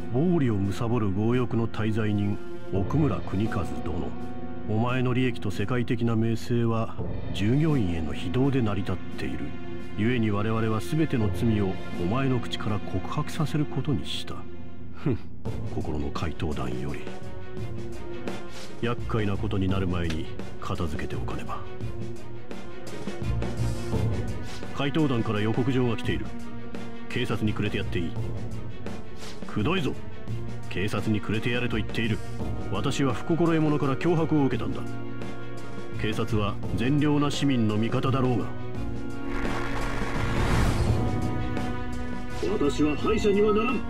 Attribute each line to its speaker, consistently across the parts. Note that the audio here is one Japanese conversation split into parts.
Speaker 1: 暴利を貪る強欲の大罪人奥村国和殿、お前の利益と世界的な名声は従業員への非道で成り立っている。故に我々は全ての罪をお前の口から告白させることにした。ふん、心の怪盗団より。厄介なことになる前に片付けておかねば。怪盗団から予告状が来ている。警察にくれてやっていい。くどいぞ。警察にくれてやれと言っている。私は不心得者から脅迫を受けたんだ。警察は善良な市民の味方だろうが。私は敗者にはならん。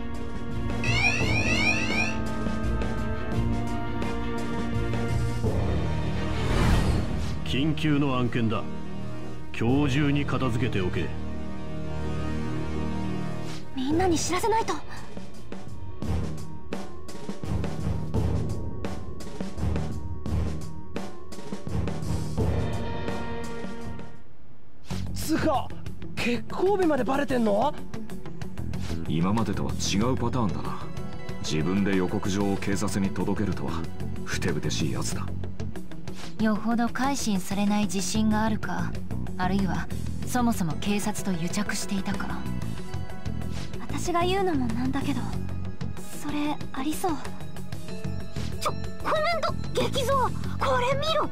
Speaker 1: 緊急の案件だ。今日中に片付けておけ。
Speaker 2: みんなに知らせないと。
Speaker 3: つか、結婚日までバレてんの？
Speaker 4: 今までとは違うパターンだな。自分で予告状を警察に届けるとはふてぶてしいやつだ。
Speaker 5: よほど改心されない自信があるか、あるいはそもそも警察と癒着していたか。
Speaker 2: 私が言うのもなんだけど、それありそう。コメント激増。これ見ろ。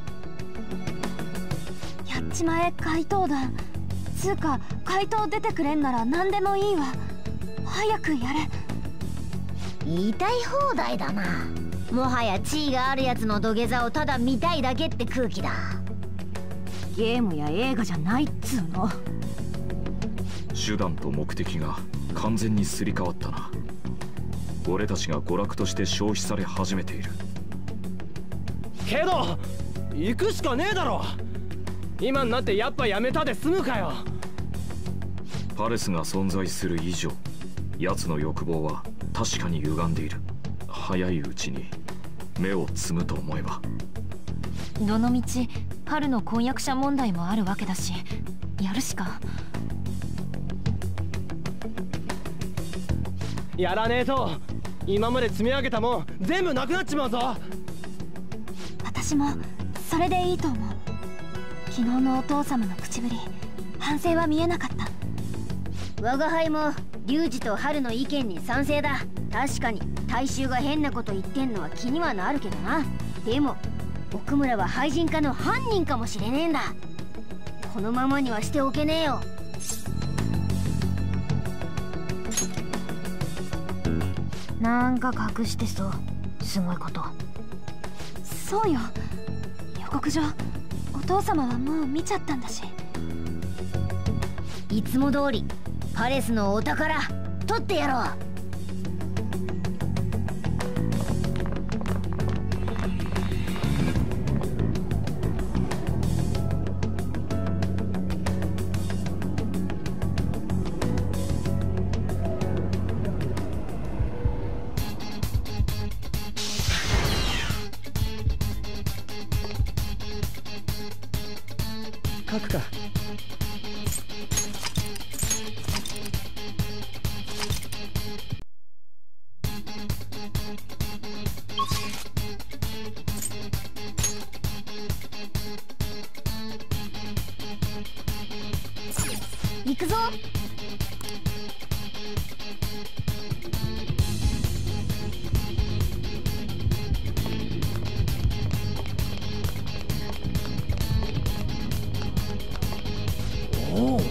Speaker 2: やっちまえ怪盗団。つうか怪盗出てくれんなら何でもいいわ。早くやれ。
Speaker 6: 言いたい放題だな。もはや地位があるやつの土下座をただ見たいだけって空気だ。
Speaker 2: ゲームや映画じゃないっつうの。
Speaker 4: 手段と目的が完全にすり替わったな。俺たちが娯楽として消費され始めている。
Speaker 3: けど行くしかねえだろ。今になってやっぱやめたで済むかよ。
Speaker 4: パレスが存在する以上、奴の欲望は確かに歪んでいる。早いうちに目をつむと思えば。
Speaker 5: どのみち春の婚約者問題もあるわけだし、やるしか。
Speaker 3: やらねえと今まで積み上げたもん全部なくなっちまうぞ。
Speaker 2: 私もそれでいいと思う。昨日のお父様の口ぶり、反省は見えなかった。
Speaker 6: 我が輩もリュウジと春の意見に賛成だ。確かに大衆が変なこと言ってんのは気にはなるけどな。でも奥村は廃人化の犯人かもしれねえんだ。このままにはしておけねえよ。
Speaker 2: なんか隠してそう。すごいこと。そうよ。予告状お父様はもう見ちゃったんだし。
Speaker 6: いつも通りパレスのお宝取ってやろう。
Speaker 3: 書くか。
Speaker 6: 行くぞ。
Speaker 3: おお。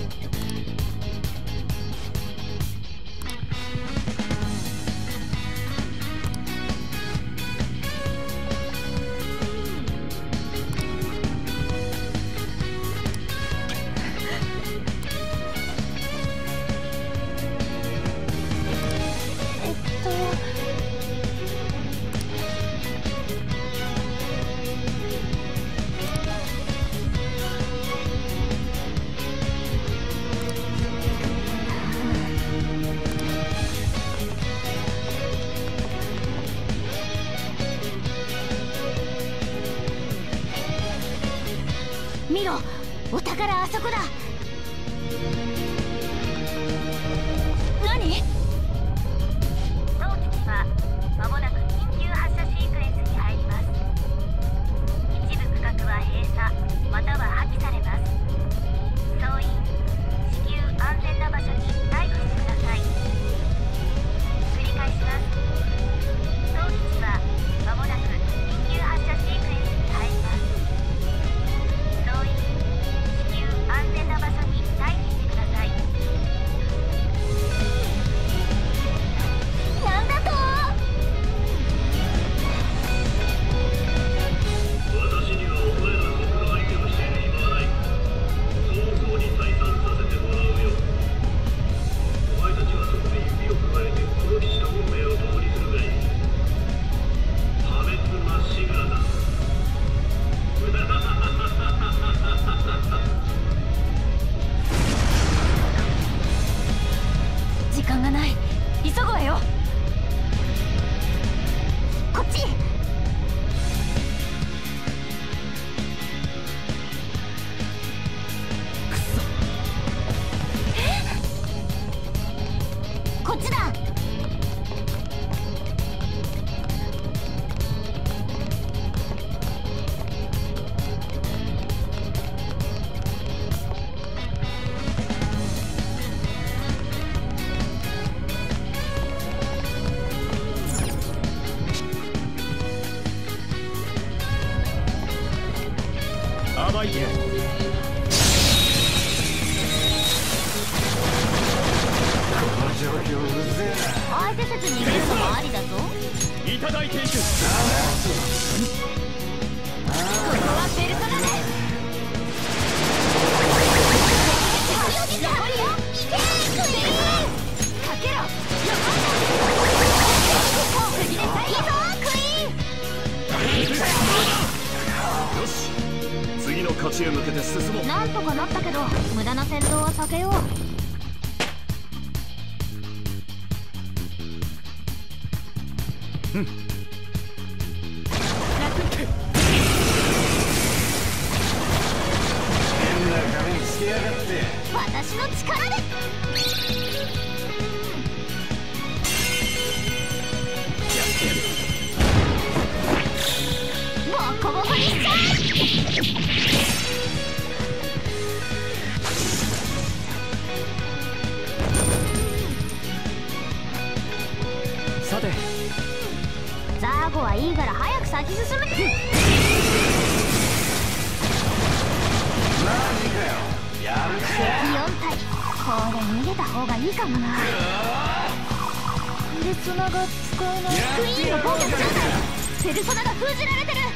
Speaker 6: 見ろ、お宝あそこだ。
Speaker 2: 何？
Speaker 6: 当局は
Speaker 5: 間がない。急ぐわよ。
Speaker 2: こっち。こっちだ。
Speaker 1: 暴いてる。
Speaker 2: 相手説逃げるのもありだぞ。
Speaker 1: いただいていく。
Speaker 2: ここはベルトだね。いけーかけろ。次で最後クイーン。
Speaker 4: よし、次の勝ちへ向けて進もう。
Speaker 2: なんとかなったけど無駄な戦闘は避けよう。私の力で。ボコボコにしちゃ
Speaker 3: え。さて、
Speaker 2: ザーゴはいいから早く先進め。敵4体。これ逃げた方がいいかもな。ペルソナが使えない。クイーンの攻撃状態。ペルソナが封じられてる。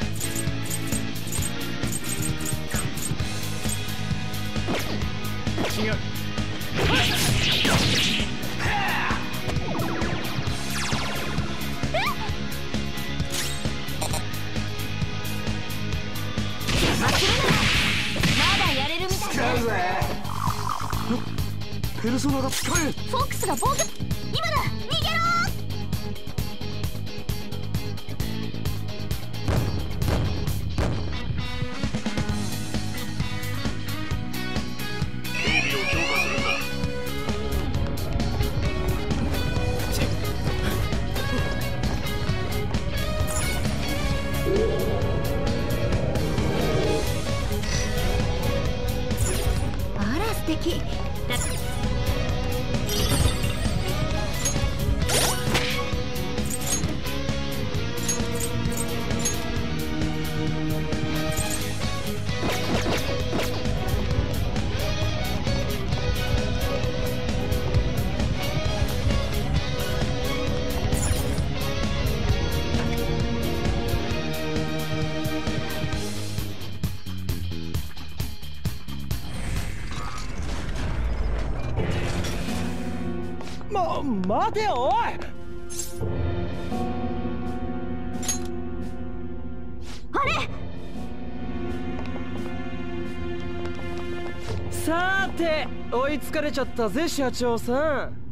Speaker 3: 違う。
Speaker 4: ペルソナが使え。
Speaker 2: フォックスが防御。今だ。逃げろ。
Speaker 1: 警備を強化するんだ。
Speaker 2: あら素敵。
Speaker 3: 待てよおい。
Speaker 2: あれ。
Speaker 3: さーて、追いつかれちゃったぜ社長さん。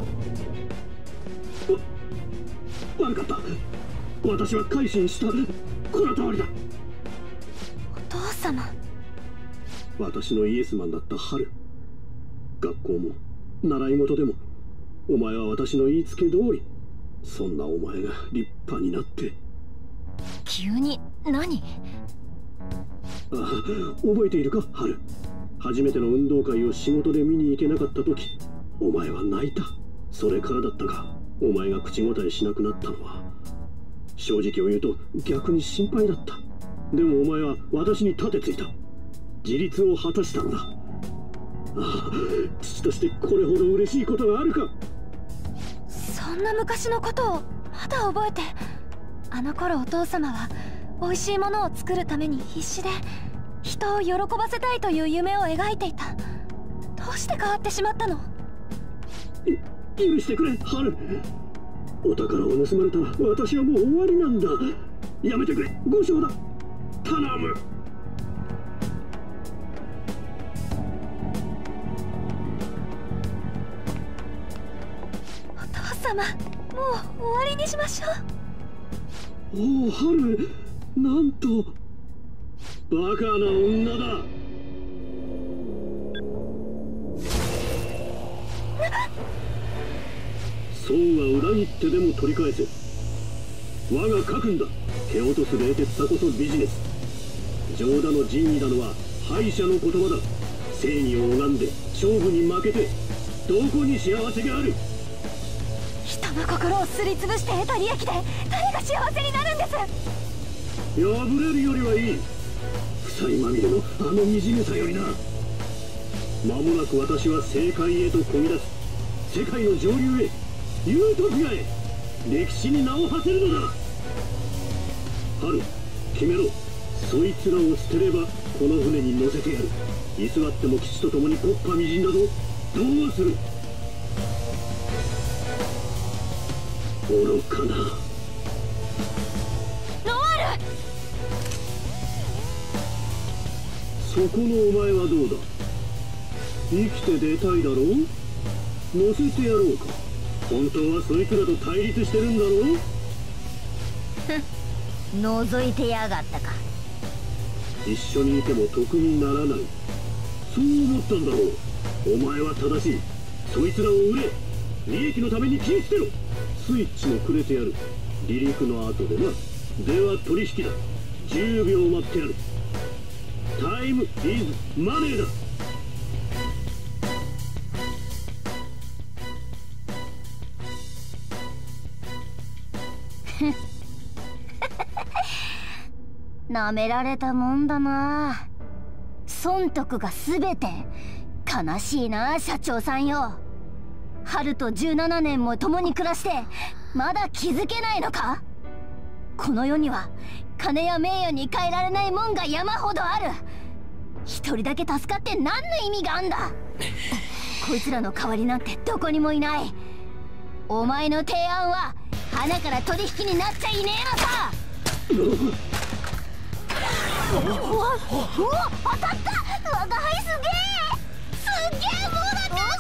Speaker 1: 悪かった。私は改心した。この通りだ。
Speaker 2: お父様。
Speaker 1: 私のイエスマンだった春。学校も習い事でもお前は私の言いつけ通り。そんなお前が立派になって。
Speaker 5: 急に何？
Speaker 1: ああ、覚えているか春。初めての運動会を仕事で見に行けなかった時、お前は泣いた。それからだったが、お前が口答えしなくなったのは正直を言うと逆に心配だった。でもお前は私に盾ついた。自立を果たしたのだ。ああ、父としてこれほど嬉しいことがあるか。
Speaker 2: そんな昔のことをまだ覚えて。あの頃お父様は美味しいものを作るために必死で人を喜ばせたいという夢を描いていた。どうして変わってしまったの？
Speaker 1: 許してくれ春。お宝を盗まれたら私はもう終わりなんだ。やめてくれ、後生だ。頼む。
Speaker 2: 様、もう終わりにしましょう。
Speaker 1: おお、ハル、なんとバカな女だ。そうは裏切ってでも取り返せ。我が家訓だ。蹴落とす冷徹さこそビジネス。上田の仁義なのは敗者の言葉だ。正義を拝んで勝負に負けてどこに幸せがある。
Speaker 2: 人の心をすりつぶして得た利益で誰が幸せになるんです。
Speaker 1: 破れるよりはいい。負債まみれのあの惨めさよりな。間もなく私は政界へとこぎ出す。世界の上流へ、ユートピアへ、歴史に名を馳せるのだ。ハル、決めろ。そいつらを捨てればこの船に乗せてやる。居座っても基地と共に木っ端みじんだぞ。どうする。愚かな。
Speaker 2: ノワール、
Speaker 1: そこのお前はどうだ。生きて出たいだろう。乗せてやろうか。本当はそいつらと対立してるんだろう。
Speaker 6: 覗いてやがったか。
Speaker 1: 一緒にいても得にならない。そう思ったんだろう。お前は正しい。そいつらを売れ。利益のために切り捨てろ。スイッチもくれてやる。離陸の後でな。では取引だ。10秒待ってやる。タイムイズマネーだ。
Speaker 6: なめられたもんだな。損得が全て。悲しいな、社長さんよ。春と17年も共に暮らしてまだ気づけないのか。この世には金や名誉に変えられないもんが山ほどある。一人だけ助かって何の意味があんだ。こいつらの代わりなんてどこにもいない。お前の提案は花から取引になっちゃいねえのさ。うわ、当たった。我が輩すげえものだ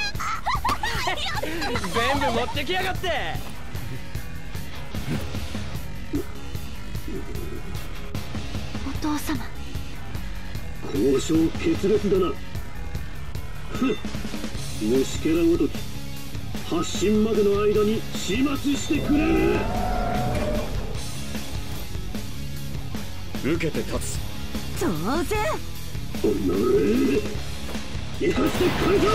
Speaker 6: っけ。
Speaker 3: 全部持ってきやがって。
Speaker 2: お父様、
Speaker 1: 交渉決裂だな。虫けらごとき発進までの間に始末してくれ。
Speaker 4: 受けて立つ。
Speaker 6: 当然。
Speaker 1: おのれ生かして解散。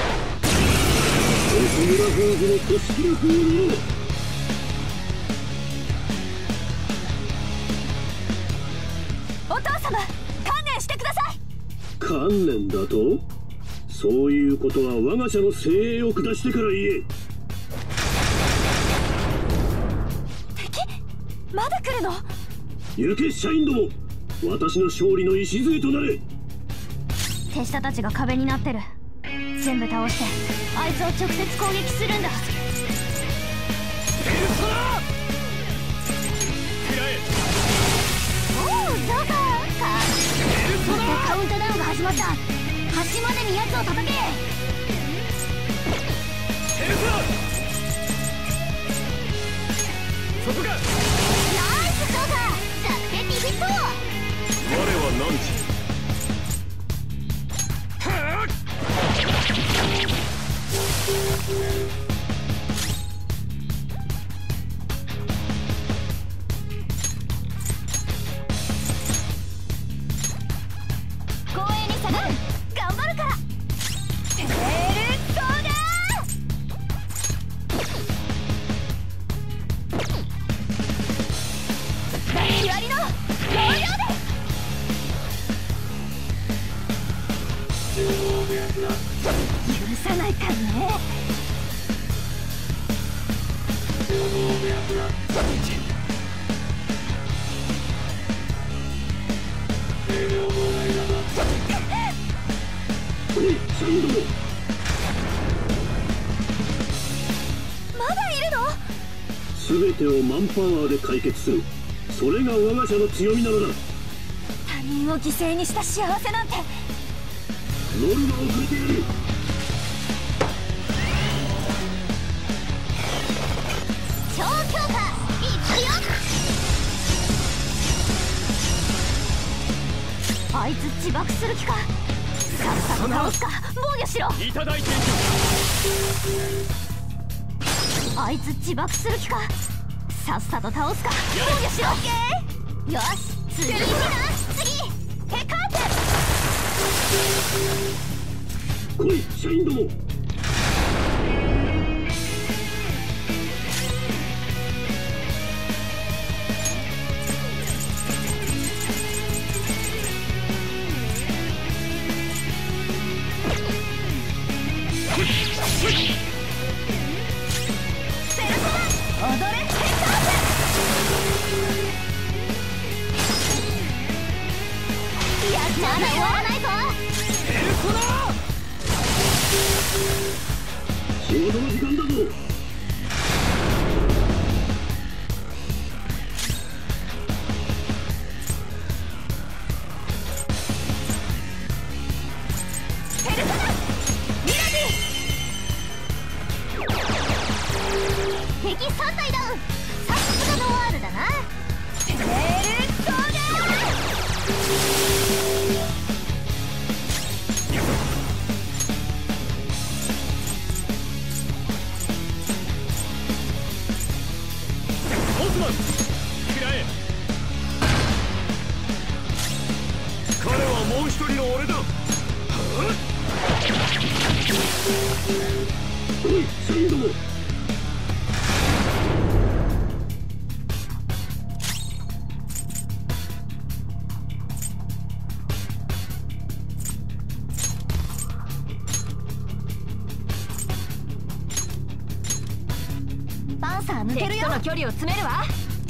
Speaker 1: 奥村夫婦の組織力を見ろ。
Speaker 2: お父様、観念してください。
Speaker 1: 観念だと。そういうことは我が社の精鋭を下してから言え。
Speaker 2: 敵、まだ来るの。
Speaker 1: 行け社員ども、私の勝利の礎となれ。
Speaker 6: 手下たちが壁になってる。全部倒してあいつを直接攻撃するんだ。おお、ジョーカーか。またカウントダウンが始まった。端までに奴を叩け。
Speaker 3: そこか。
Speaker 6: ナイスジョーカー。弱点リビット。
Speaker 4: 我は何時。
Speaker 2: 公園に下がる。頑張るから。テールソーダー。バキ割りの要領で。許さないからね。まだいるの。
Speaker 1: 全てをマンパワーで解決する。それが我が社の強みなのだ。
Speaker 2: 他人を犠牲にした幸せなんて。
Speaker 1: ノルマをくれてやる。
Speaker 2: 自爆する気か。さっさと倒すか防御しろ。
Speaker 3: いただいていく。
Speaker 2: あいつ自爆する気か。さっさと倒すか防御しろ。オッケー。よし次行くな。次ヘカーテ。
Speaker 1: 来い社員ども。
Speaker 2: まだ終わらないぞ。
Speaker 1: 仕事の時間だぞ。
Speaker 2: ペルソナミラジ敵3体ダウン。さすがノワールだな。ペルソナ
Speaker 1: 彼はもう一人の俺だ。おい社員ども。
Speaker 2: パンサー抜けるよ。敵との距離を詰めるわ。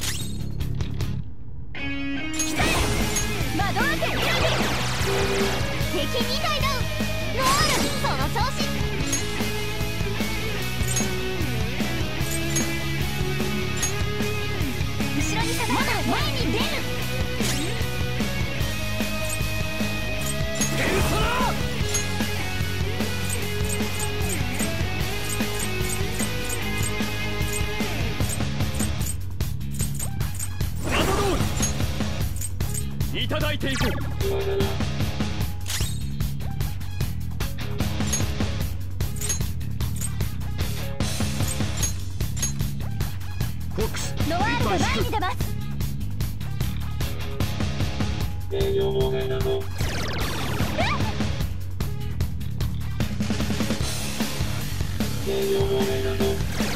Speaker 2: 来たマドラケンミラジ敵2体ダウン。ノワールその調子。後ろに下がる。まだ前に出る。
Speaker 3: ペルソナいただいていく。フォックス
Speaker 2: ノワールが前に出ます。
Speaker 1: 営業妨害だぞ。営業妨害だぞ。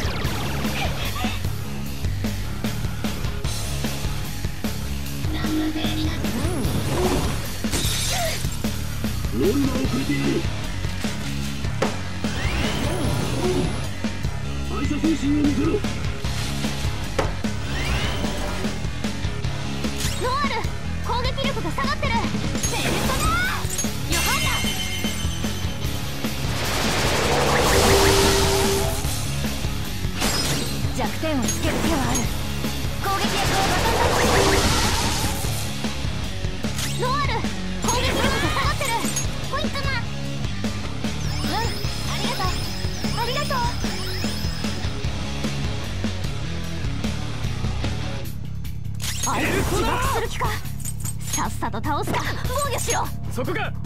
Speaker 1: ノルマをくれている。反射精神を見せろ。
Speaker 2: ノワール攻撃力が下がってる。ペルソナヨハンナ弱点をつける手はある。攻撃力をまた出す。ノワール攻撃力が下がってる。ポイントな。ありがとうありがとう。あいつ自爆する気か。さっさと倒すか防御しろ。
Speaker 3: そこか。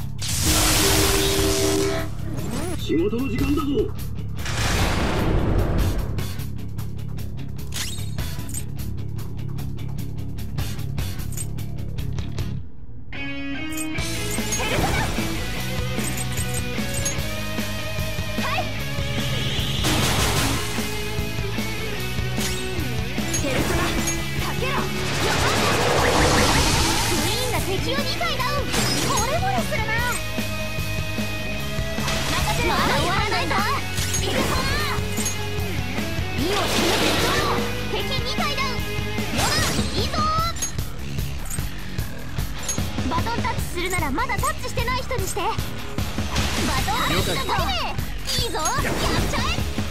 Speaker 1: 仕事の時間だぞ。
Speaker 2: 敵を2体ダウン。これもれするな。任せろ。まだ終わらないぞ。ピルソナ火を決めていこう。敵2体ダウン。ヨナいいぞ。バトンタッチするならまだタッチしてない人にして。バトンタッチだぞ。いいぞやっちゃえ。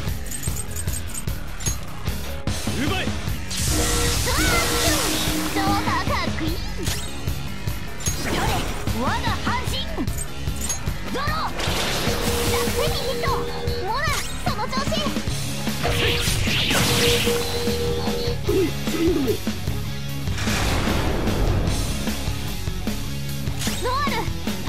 Speaker 3: 奪え。
Speaker 2: どうかかっこいい。我が半身ドロー楽にヒット。ほらその調子。
Speaker 1: おい社員ども。
Speaker 2: ノワール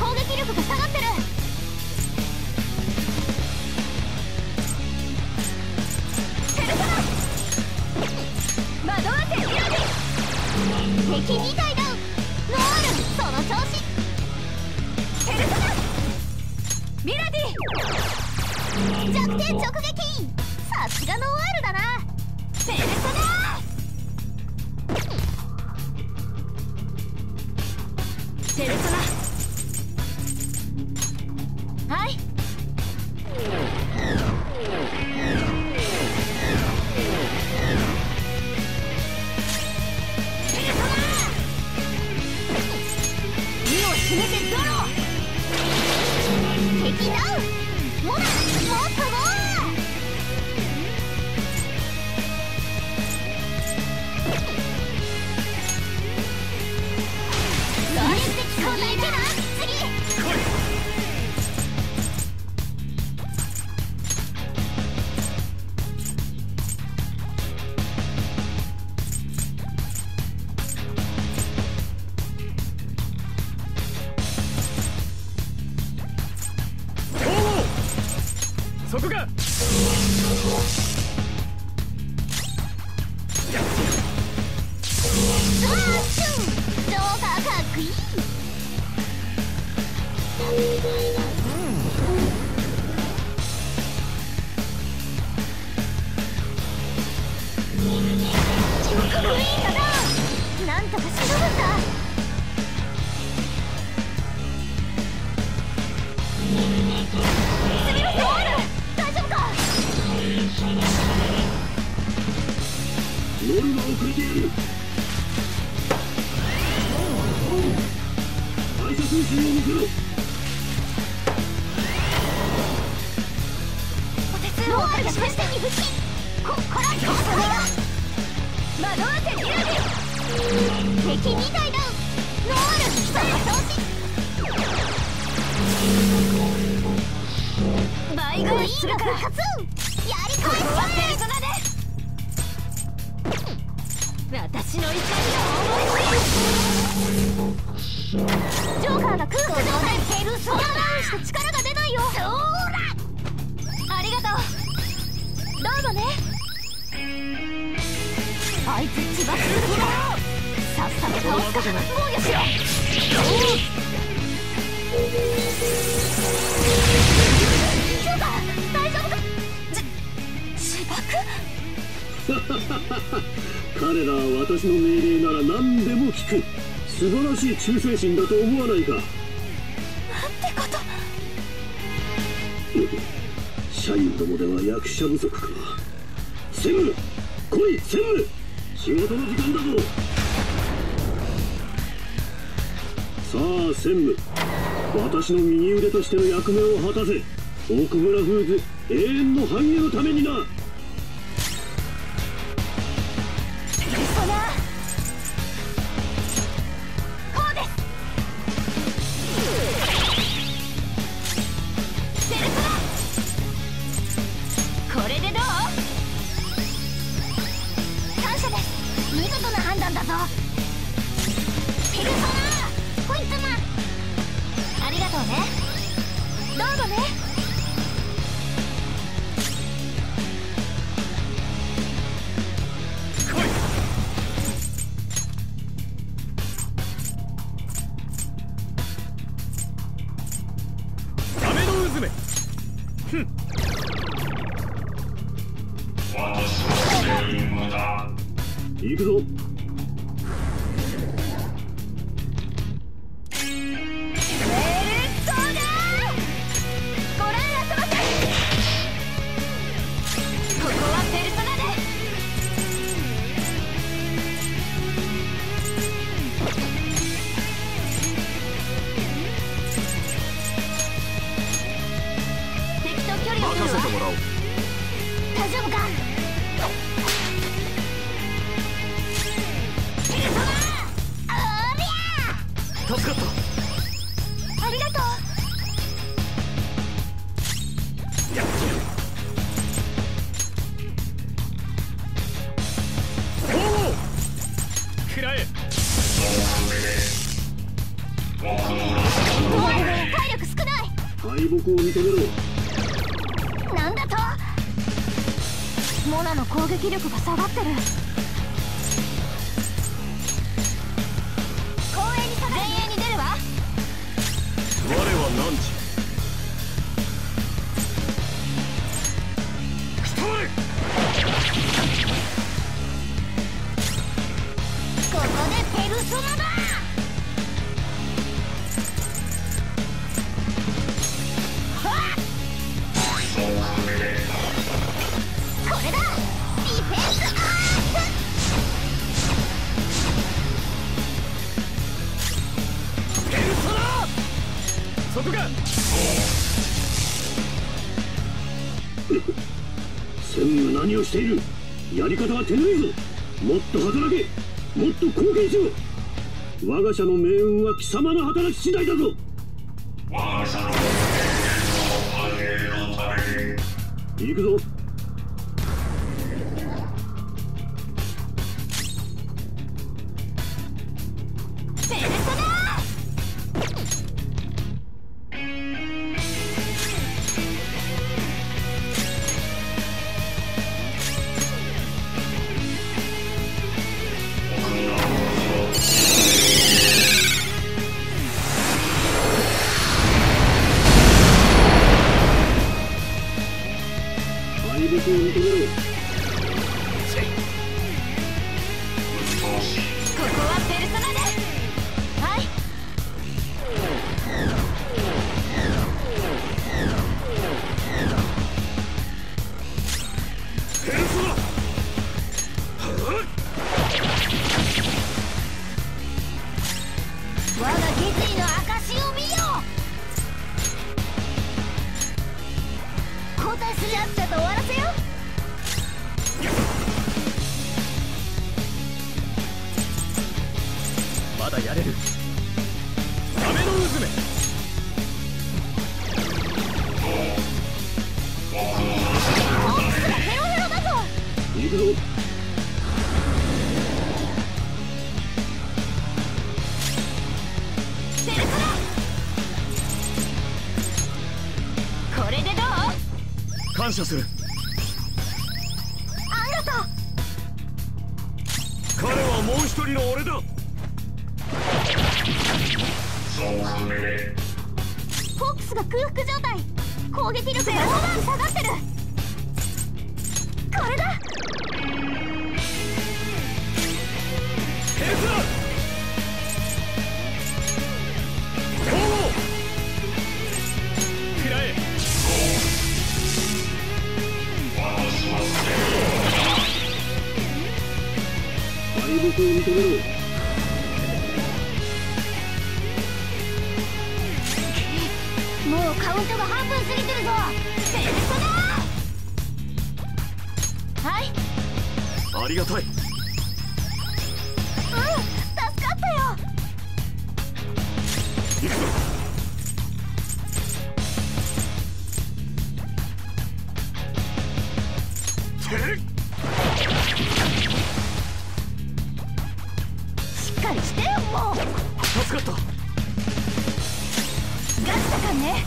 Speaker 6: 敵2体ダウン。ノールその調子。ペルソナミラディ弱点直撃。さすがノワールだな。ペルソナペルソナ。はい。身を締めてドロー。敵ダウン。もっともそれって聞こえないかな。次
Speaker 3: そこか。
Speaker 6: ジョーカーかっこいい。よくクイーンだな。なんとかしのぐんだ。すみません、オール大丈夫か。
Speaker 1: 夜が遅れている。排射通信を見せろ。
Speaker 6: お手数をおかけしましてに復帰。こっから強さだ。惑わせミラディ敵2体ダウン。ノールその調子。倍返しするからやり返す。ここはペルソナで私の怒りを思い知る。ジョーカーが空腹状態。ペルソナダウンして力が出ないよ。そーらありがとう。どうぞね。あいつ千葉する気だ。さっさと倒すか。防御しろ。ジョーカー大丈夫か。自爆
Speaker 1: 彼らは私の命令なら何でも聞く。素晴らしい忠誠心だと思わないか。
Speaker 2: なんてこと。
Speaker 1: 社員どもでは役者不足か。専務来い。専務仕事の時間だぞ。さあ専務、私の右腕としての役目を果たせ。奥村フーズ永遠の繁栄のためにな。
Speaker 6: ペルソナこうです。ペルソナこれでどう。感謝です。見事な判断だぞ。ペルソナポイントマンありがとうね。どうぞね。
Speaker 3: サメの渦め。ふん。
Speaker 1: 行くぞ。
Speaker 4: 任せてもらおう。
Speaker 6: 大丈夫か。ペルソナおりゃ
Speaker 3: 助かった。
Speaker 6: ありがとう。
Speaker 3: おお食らえ。
Speaker 6: 体力少ない。
Speaker 1: 敗北を認めろ。
Speaker 6: なんだと。モナの攻撃力が下がってる。
Speaker 4: 何時？
Speaker 6: ここでペルソナだ。これだ。ディフェンスアー
Speaker 3: ペルソナ。そこか。
Speaker 1: 専務何をしている。やり方は手ぬいぞ。もっと働け。もっと貢献しろ。我が社の命運は貴様の働き次第だぞ。我が社の繁栄のために行くぞ。
Speaker 6: ペルソナ。
Speaker 1: 敗北を認めろ。
Speaker 6: ここはペルソナで。はい。
Speaker 1: ペルソナ。
Speaker 6: 我が決意の証を見よ。交代する。ちゃっちゃと終わらせよ。
Speaker 3: まだやれる。サメの渦め。
Speaker 6: オックスがヘロヘロだぞ。
Speaker 1: 行くぞ。
Speaker 6: ペルソナ。これでどう？
Speaker 4: 感謝する。
Speaker 6: ありがとう。
Speaker 4: 彼はもう一人の俺だ。
Speaker 6: フォックスが空腹状態。攻撃力が大きく下がってる。これだ。
Speaker 3: ペルソナ。食らえ。
Speaker 1: 敗北を認めろ。
Speaker 6: もうカウントが半分過ぎてるぞ。ペルソナ。はい。
Speaker 4: ありがたい。
Speaker 6: うん、助かったよ。
Speaker 4: 行くぞ。
Speaker 6: しっかりしてよ、もう。
Speaker 4: 助かった。
Speaker 6: ガチだからね。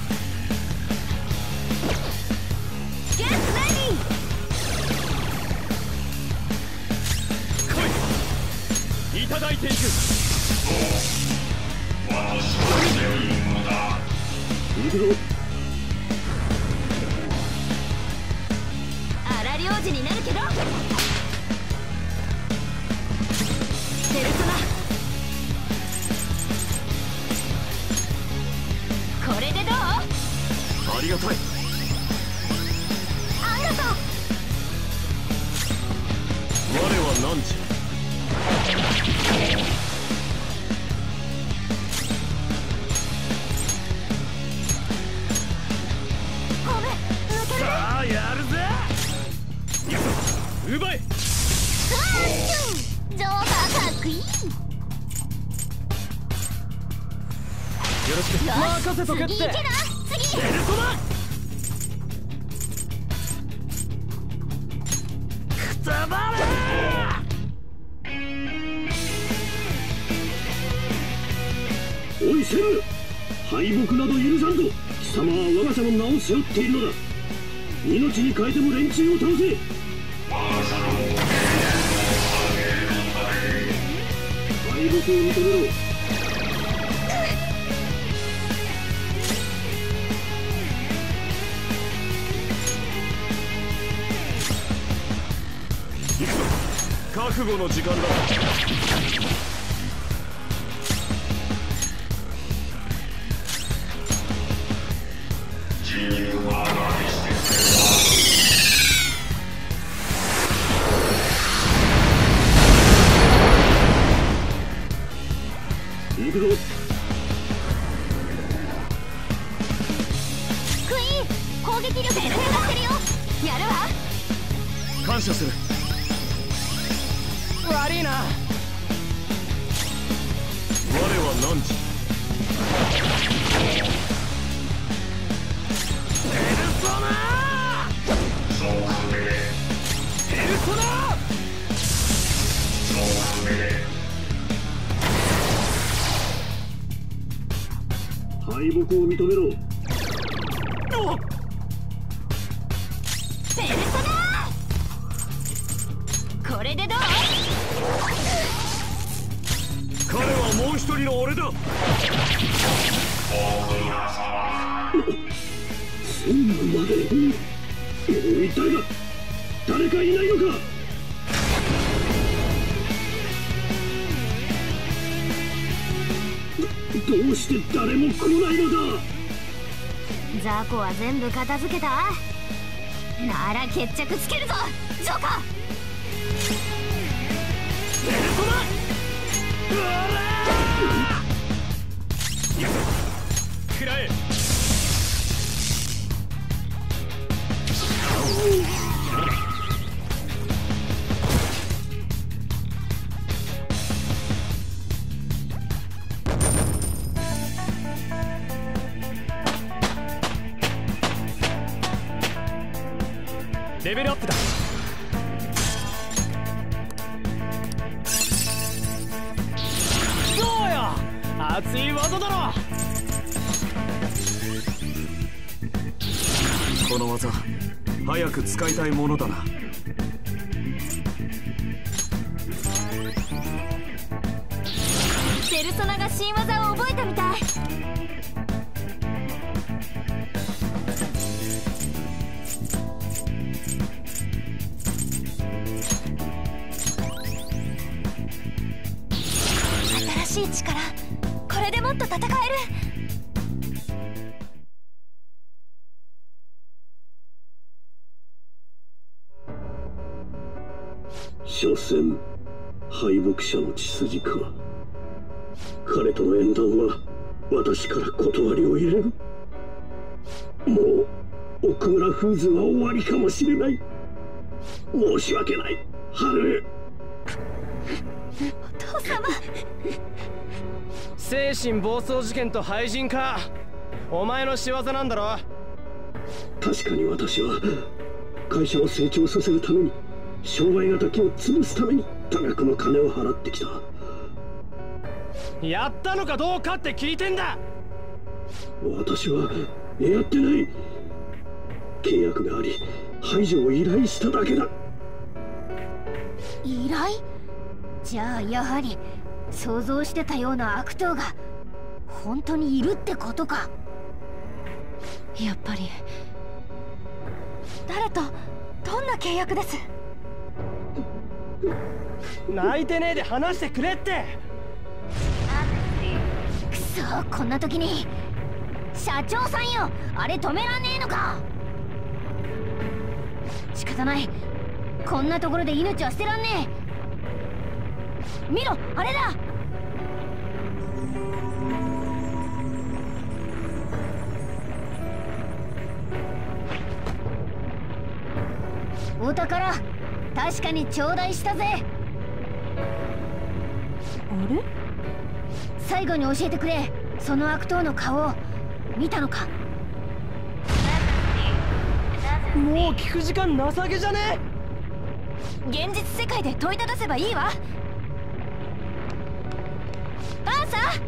Speaker 6: ゲットレデ
Speaker 3: 来い。いただいていく。
Speaker 1: 行くぞ。
Speaker 6: 荒領事になるけど。ペルソナ。これでどう？
Speaker 4: ありがたい。
Speaker 6: ありがとう。
Speaker 4: 我は何時？
Speaker 6: ごめん、抜けるね。
Speaker 3: さあやるぜ。奪え。
Speaker 6: ジョーカーかっこいい。よ
Speaker 3: よろしく。任せとけって。
Speaker 6: 次行けな。次。
Speaker 3: ペルソナ。くたばれ。
Speaker 1: おい専務、敗北など許さんぞ。貴様は我が社の名を背負っているのだ。命に代えても連中を倒せ。敗北を認めろ。
Speaker 4: 覚悟の時間だ。
Speaker 1: 行くぞ。
Speaker 2: クイーン、攻撃力で低下してるよ。やるわ。
Speaker 4: 感謝する。
Speaker 3: 悪いな。
Speaker 4: 我は何時。
Speaker 3: ペルソナペルソナ
Speaker 1: 敗北を認めろ。
Speaker 2: ペルソナこれでどう？
Speaker 4: 彼はもう一人の俺だ。
Speaker 1: 全部まで一体だ。誰かいないのか。どうして誰も来ないのだ。
Speaker 6: 雑魚は全部片付けた？なら決着つけるぞジョーカー。
Speaker 3: ペルソナ食らえ。レベルアップだ。そうよ、熱い技だろ。
Speaker 4: この技早く使いたいものだな。
Speaker 2: ペルソナが新技を覚えたみたい。新しい力、これでもっと戦える。
Speaker 1: 所詮敗北者の血筋か。彼との縁談は私から断りを入れる。もう奥村フーズは終わりかもしれない。申し訳ない春。
Speaker 2: お父様。
Speaker 3: 精神暴走事件と廃人か、お前の仕業なんだろ。
Speaker 1: 確かに私は会社を成長させるために、商売敵を潰すために多額の金を払ってきた。
Speaker 3: やったのかどうかって聞いてんだ。
Speaker 1: 私はやってない。契約があり排除を依頼しただけだ。
Speaker 6: 依頼？じゃあやはり想像してたような悪党が本当にいるってことか。
Speaker 2: やっぱり。誰とどんな契約です？
Speaker 3: 泣いてねえで話してくれって。
Speaker 6: くそ、こんな時に社長さんよ、あれ止めらんねえのか。仕方ない、こんなところで命は捨てらんねえ。見ろ、あれだ。お宝、確かに頂戴したぜ。
Speaker 2: あれ？
Speaker 6: 最後に教えてくれ、その悪党の顔を見たのか。
Speaker 3: もう聞く時間情けじゃね
Speaker 2: 現実世界で問いただせばいいわ。アーサ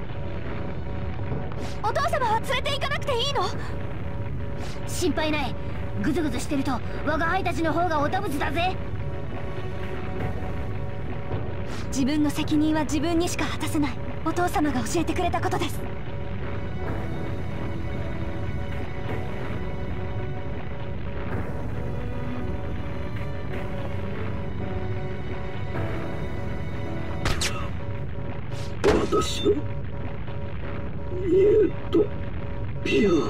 Speaker 2: ー、お父様は連れて行かなくていいの？
Speaker 6: 心配ない。グズグズしてると我が輩たちの方がおたぶつだぜ。
Speaker 2: 自分の責任は自分にしか果たせない、お父様が教えてくれたことです。
Speaker 7: 私のピア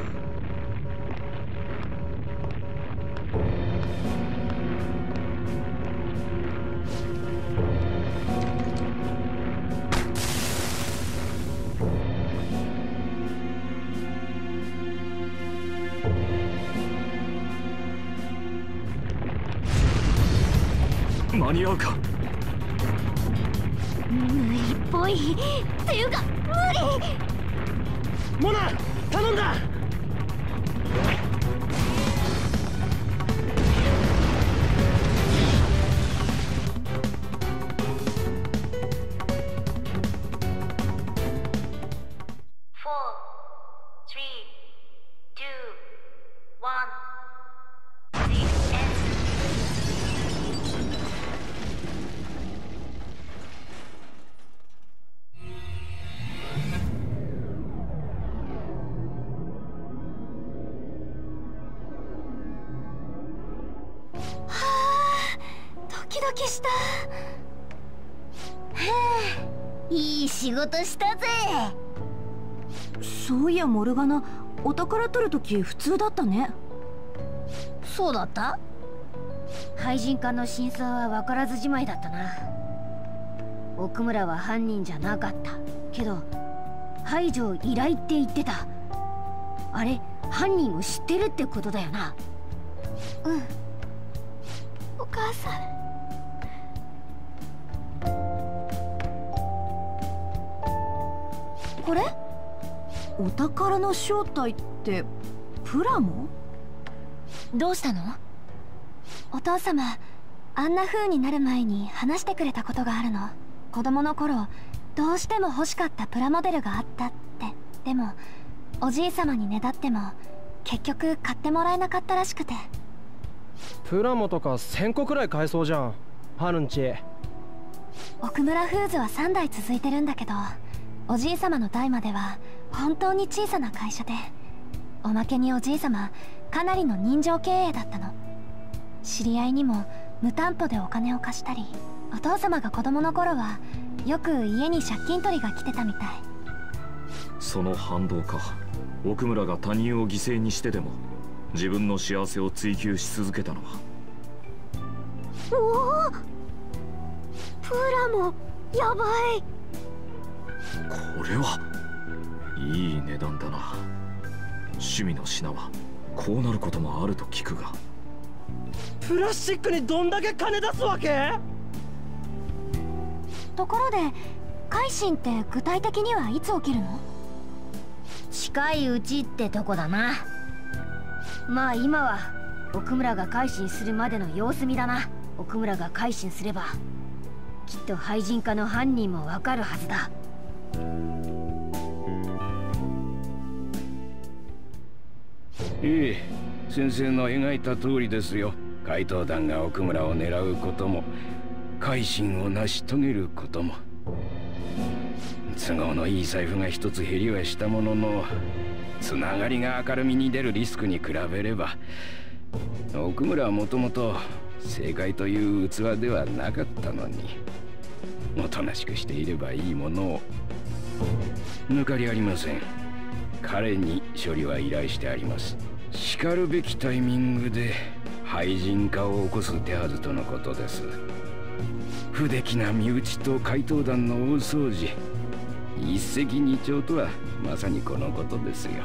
Speaker 4: 間に合うか。
Speaker 6: 無理っぽいっていうか無理。
Speaker 3: モナ頼んだ。
Speaker 2: ドキした。
Speaker 6: いい仕事したぜ。
Speaker 2: そういやモルガナ、お宝取るとき普通だったね。
Speaker 6: そうだった？廃人化の真相は分からずじまいだったな。奥村は犯人じゃなかったけど排除依頼って言ってた。あれ犯人を知ってるってことだよな。
Speaker 2: うん。お母さん。これ？お宝の正体ってプラモ？
Speaker 5: どうしたの？
Speaker 2: お父様、あんな風になる前に話してくれたことがあるの。子供の頃どうしても欲しかったプラモデルがあったって。でもおじい様にねだっても結局買ってもらえなかったらしくて。
Speaker 3: プラモとか1000個くらい買えそうじゃん、ハルンチ。
Speaker 2: 奥村フーズは3代続いてるんだけど、おじい様の代までは本当に小さな会社で、おまけにおじい様かなりの人情経営だったの。知り合いにも無担保でお金を貸したり、お父様が子供の頃はよく家に借金取りが来てたみたい。
Speaker 4: その反動か。奥村が他人を犠牲にしてでも自分の幸せを追求し続けたのは。
Speaker 6: おお、プラモやばい。
Speaker 4: これはいい値段だな。趣味の品はこうなることもあると聞くが。
Speaker 3: プラスチックにどんだけ金出すわけ？
Speaker 2: ところで改心って具体的にはいつ起きるの？
Speaker 6: 近いうちってとこだな。まあ今は奥村が改心するまでの様子見だな。奥村が改心すればきっと廃人化の犯人もわかるはずだ。
Speaker 8: ええ、先生の描いた通りですよ。怪盗団が奥村を狙うことも改心を成し遂げることも。都合のいい財布が一つ減りはしたものの、つながりが明るみに出るリスクに比べれば奥村はもともと正解という器ではなかったのに、おとなしくしていればいいものを。抜かりありません。彼に処理は依頼してあります。しかるべきタイミングで廃人化を起こす手はずとのことです。不出来な身内と怪盗団の大掃除、一石二鳥とはまさにこのことですよ。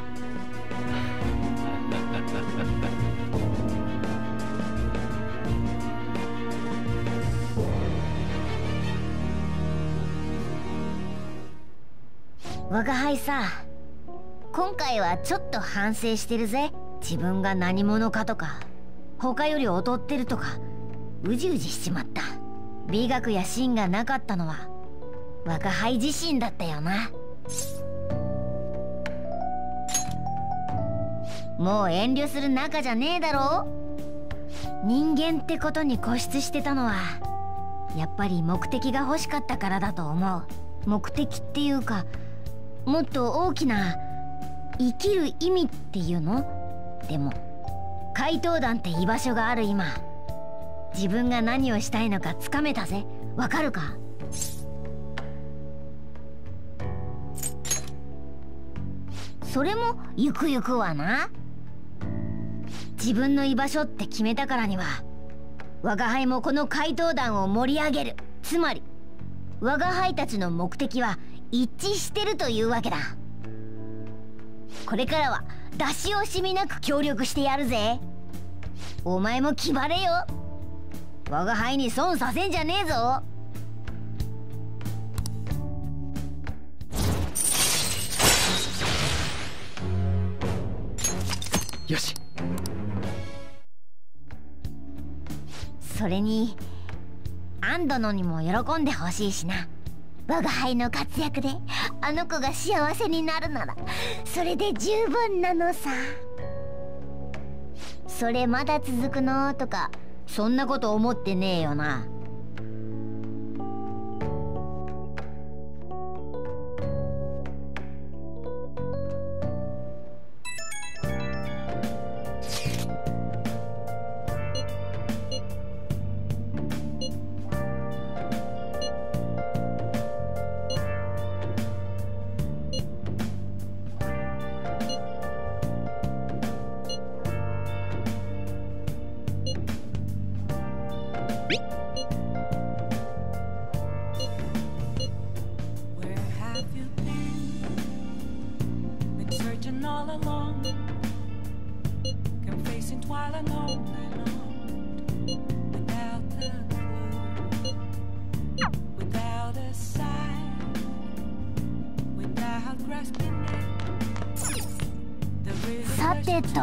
Speaker 6: 我が輩さ、今回はちょっと反省してるぜ。自分が何者かとか他より劣ってるとかうじうじしちまった。美学や芯がなかったのは我が輩自身だったよな。もう遠慮する仲じゃねえだろ。人間ってことに固執してたのはやっぱり目的が欲しかったからだと思う。目的っていうかもっと大きな生きる意味っていうの？でも怪盗団って居場所がある今、自分が何をしたいのかつかめたぜ。わかるか？ それもゆくゆくはな。自分の居場所って決めたからには、我が輩もこの怪盗団を盛り上げる、つまり我が輩たちの目的は一致してるというわけだ。これからは出し惜しみなく協力してやるぜ。お前も決まれよ。我が輩に損させんじゃねえぞ。
Speaker 3: よし。
Speaker 6: それにアン殿にも喜んでほしいしな。我が輩の活躍であの子が幸せになるならそれで十分なのさ。それまだ続くのとかそんなこと思ってねえよな。さてと。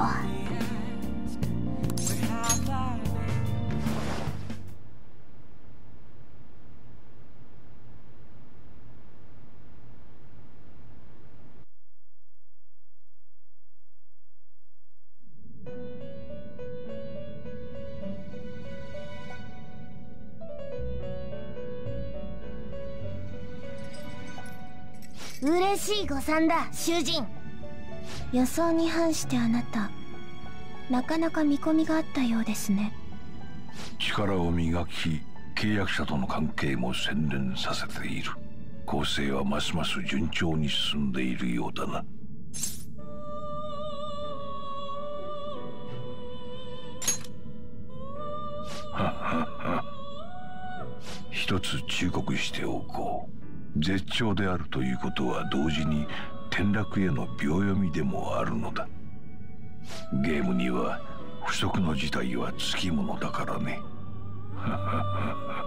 Speaker 6: 嬉しい誤算だ、囚人。
Speaker 2: 予想に反してあなた、なかなか見込みがあったようですね。
Speaker 9: 力を磨き、契約者との関係も洗練させている。構成はますます順調に進んでいるようだな。はっはっは。一つ忠告しておこう。絶頂であるということは同時に転落への秒読みでもあるのだ。ゲームには不測の事態はつきものだからね。ははは。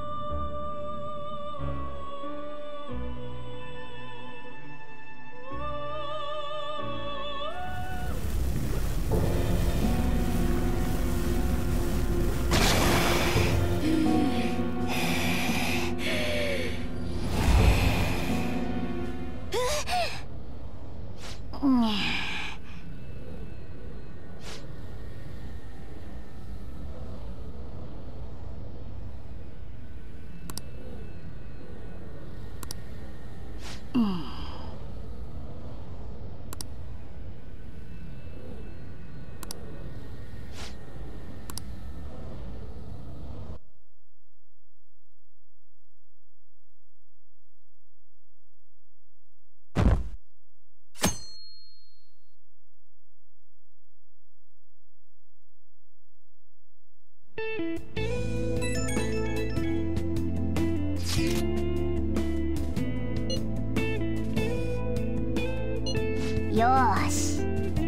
Speaker 9: よーし。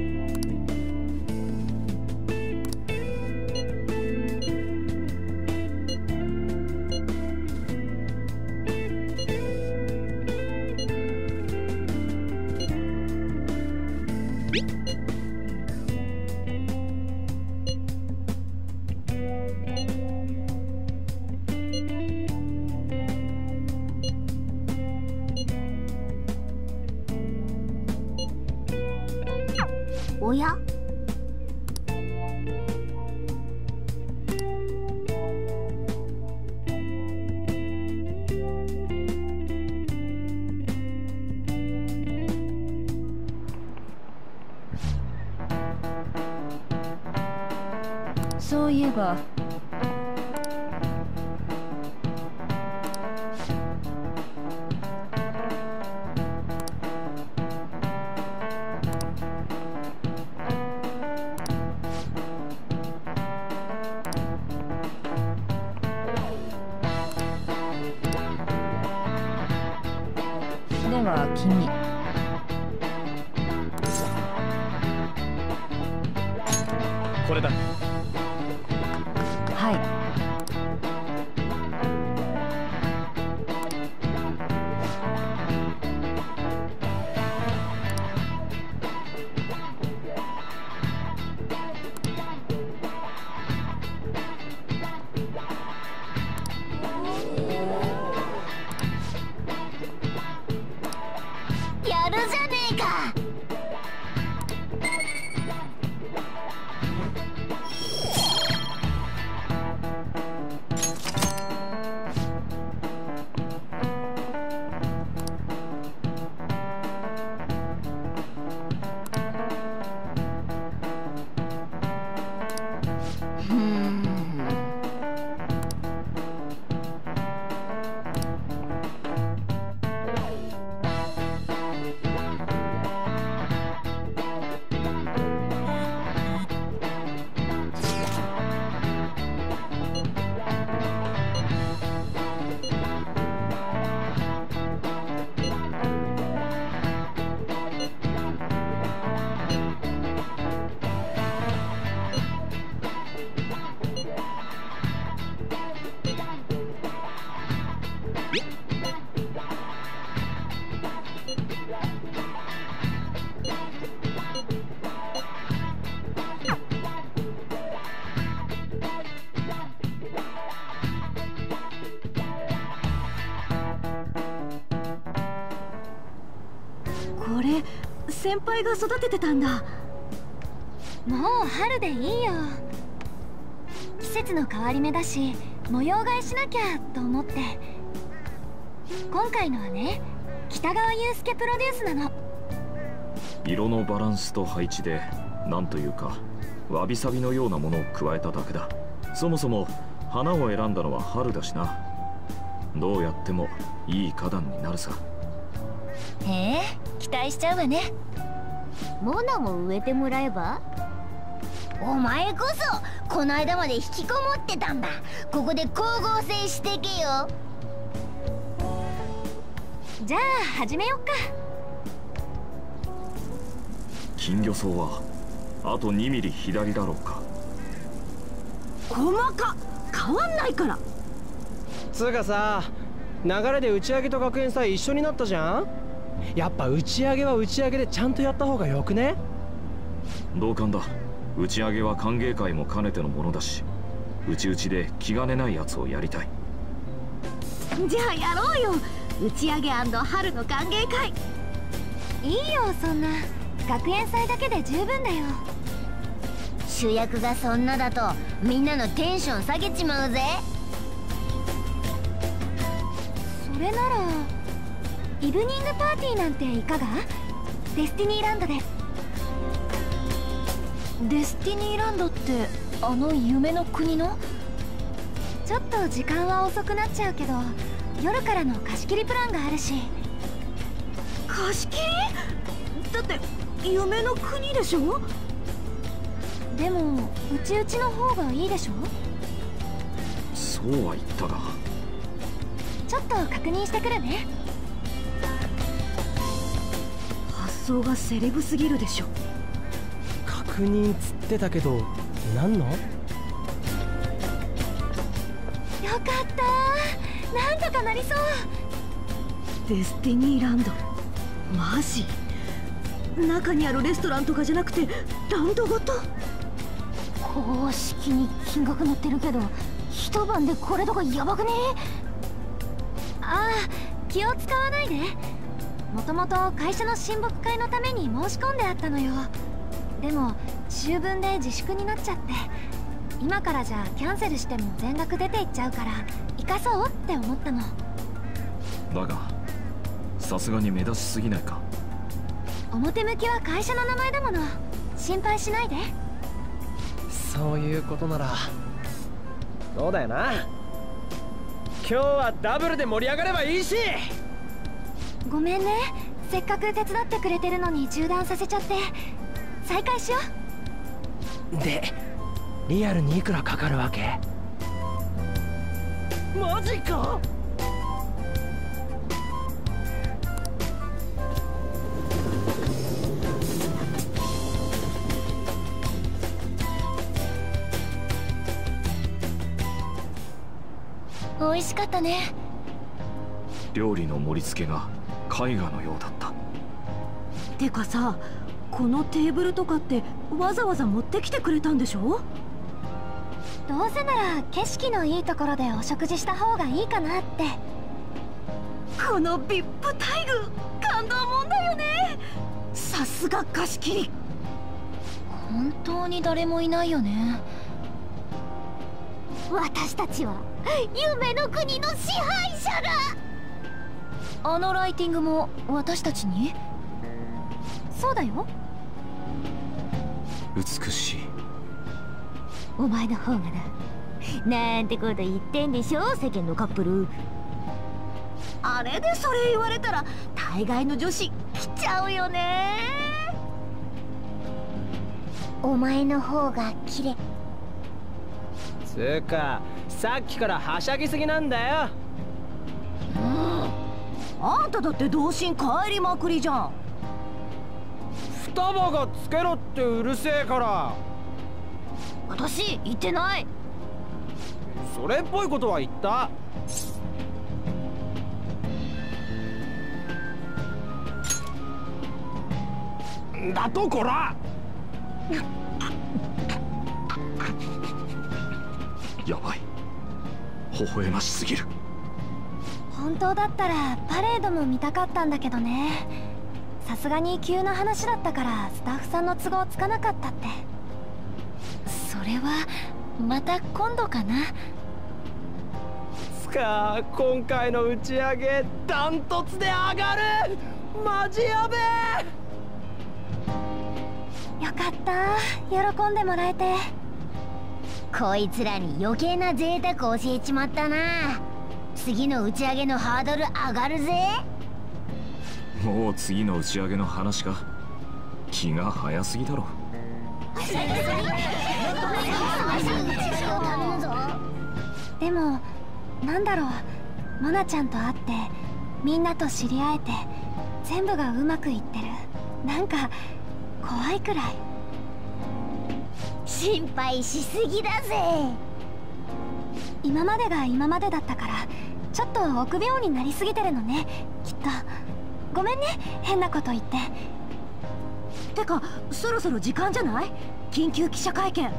Speaker 9: おや？
Speaker 5: そういえば目は君。
Speaker 3: これだ。
Speaker 5: はい。
Speaker 6: やるじゃねえか。
Speaker 2: これ先輩が育ててたんだ。 もう春でいいよ。季節の変わり目だし模様替えしなきゃと思って。今回のはね、北川悠介プロデュースなの。
Speaker 4: 色のバランスと配置でなんというかわびさびのようなものを加えただけだ。そもそも花を選んだのは春だしな。どうやってもいい花壇になるさ。
Speaker 5: へえ、期待しちゃうわね。
Speaker 6: モナも植えてもらえば。お前こそこの間まで引きこもってたんだ。ここで光合成してけよ。
Speaker 2: じゃあ始めよっか。
Speaker 4: 金魚草はあと2ミリ左だろうか。
Speaker 2: 細か変わんないから。
Speaker 3: つうかさ、流れで打ち上げと学園祭一緒になったじゃん。やっぱ打ち上げは打ち上げでちゃんとやった方がよくね。
Speaker 4: 同感だ。打ち上げは歓迎会も兼ねてのものだし、内々で気兼ねないやつをやりたい。
Speaker 2: じゃあやろうよ、打ち上げ&春の歓迎会。いいよ、そんな学園祭だけで十分だよ。
Speaker 6: 主役がそんなだとみんなのテンション下げちまうぜ。
Speaker 2: それならイブニングパーティーなんていかが？デスティニーランドで。
Speaker 5: デスティニーランドってあの夢の国の？
Speaker 2: ちょっと時間は遅くなっちゃうけど、夜からの貸し切りプランがあるし。貸し切り？だって夢の国でしょ？でも内々の方がいいでしょ？
Speaker 4: そうは言ったが。
Speaker 2: ちょっと確認してくるね。
Speaker 10: 発想がセレブすぎるでしょ。
Speaker 3: 確認つってたけど何の？
Speaker 2: よかった、なんとかなりそう。
Speaker 10: デスティニーランド、マジ？中にあるレストランとかじゃなくてランドごと？
Speaker 6: 公式に金額載ってるけど一晩でこれとかやばくね？
Speaker 2: ああ、気を使わないで。もともと会社の親睦会のために申し込んであったのよ。でも秋分で自粛になっちゃって、今からじゃキャンセルしても全額出ていっちゃうから生かそうって思ったの。
Speaker 4: だがさすがに目立ちすぎないか？
Speaker 2: 表向きは会社の名前だもの。心配しないで。
Speaker 3: そういうことならそうだよな。今日はダブルで盛り上がればいいし。
Speaker 2: ごめんね、せっかく手伝ってくれてるのに中断させちゃって。再開しよ
Speaker 3: う。でリアルにいくらかかるわけ？
Speaker 10: マジか？
Speaker 2: 美味しかったね。
Speaker 4: 料理の盛り付けが絵画のようだった。
Speaker 10: てかさ、このテーブルとかってわざわざ持ってきてくれたんでしょ？
Speaker 2: どうせなら景色のいいところでお食事した方がいいかなって。
Speaker 10: この VIP 待遇感動もんだよね。さすが貸し切り。
Speaker 5: 本当に誰もいないよね。
Speaker 6: 私たちは夢の国の支配者だ。
Speaker 5: あのライティングも私たちに？
Speaker 2: そうだよ。
Speaker 4: 美しい。
Speaker 6: お前の方がな。なんてこと言ってんでしょ、世間のカップル。
Speaker 10: あれでそれ言われたら大概の女子来ちゃうよね。
Speaker 6: お前の方が綺麗。
Speaker 3: つうかさっきからはしゃぎすぎなんだよ。
Speaker 10: あんただって童心帰りまくりじゃん。
Speaker 3: 双葉がつけろってうるせえから。
Speaker 10: 私言ってない。
Speaker 3: それっぽいことは言った。だとこら。
Speaker 4: やばい、微笑ましすぎる。
Speaker 2: 本当だったらパレードも見たかったんだけどね。さすがに急な話だったからスタッフさんの都合つかなかったって。
Speaker 5: それはまた今度かな。
Speaker 3: つか今回の打ち上げダントツで上がる。マジやべえ。
Speaker 2: よかった、喜んでもらえて。
Speaker 6: こいつらに余計な贅沢教えちまったな。次の打ち上げのハードル上がるぜ。
Speaker 4: もう次の打ち上げの話か。気が早すぎだろ。
Speaker 2: でもなんだろう、モナちゃんと会ってみんなと知り合えて全部がうまくいってる。なんか怖いくらい。
Speaker 6: 心配しすぎだぜ。
Speaker 2: 今までが今までだったからちょっと臆病になりすぎてるのね、きっと。ごめんね、変なこと言って。
Speaker 10: てかそろそろ時間じゃない？緊急記者会見。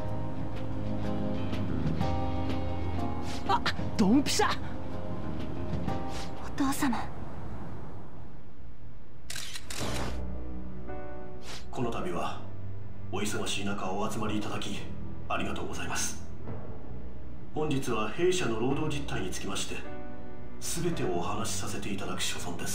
Speaker 3: あ、ドンピシャ。
Speaker 2: お父様。
Speaker 1: この度はお忙しい中お集まりいただきありがとうございます。本日は弊社の労働実態につきまして全てをお話しさせていただく所存です。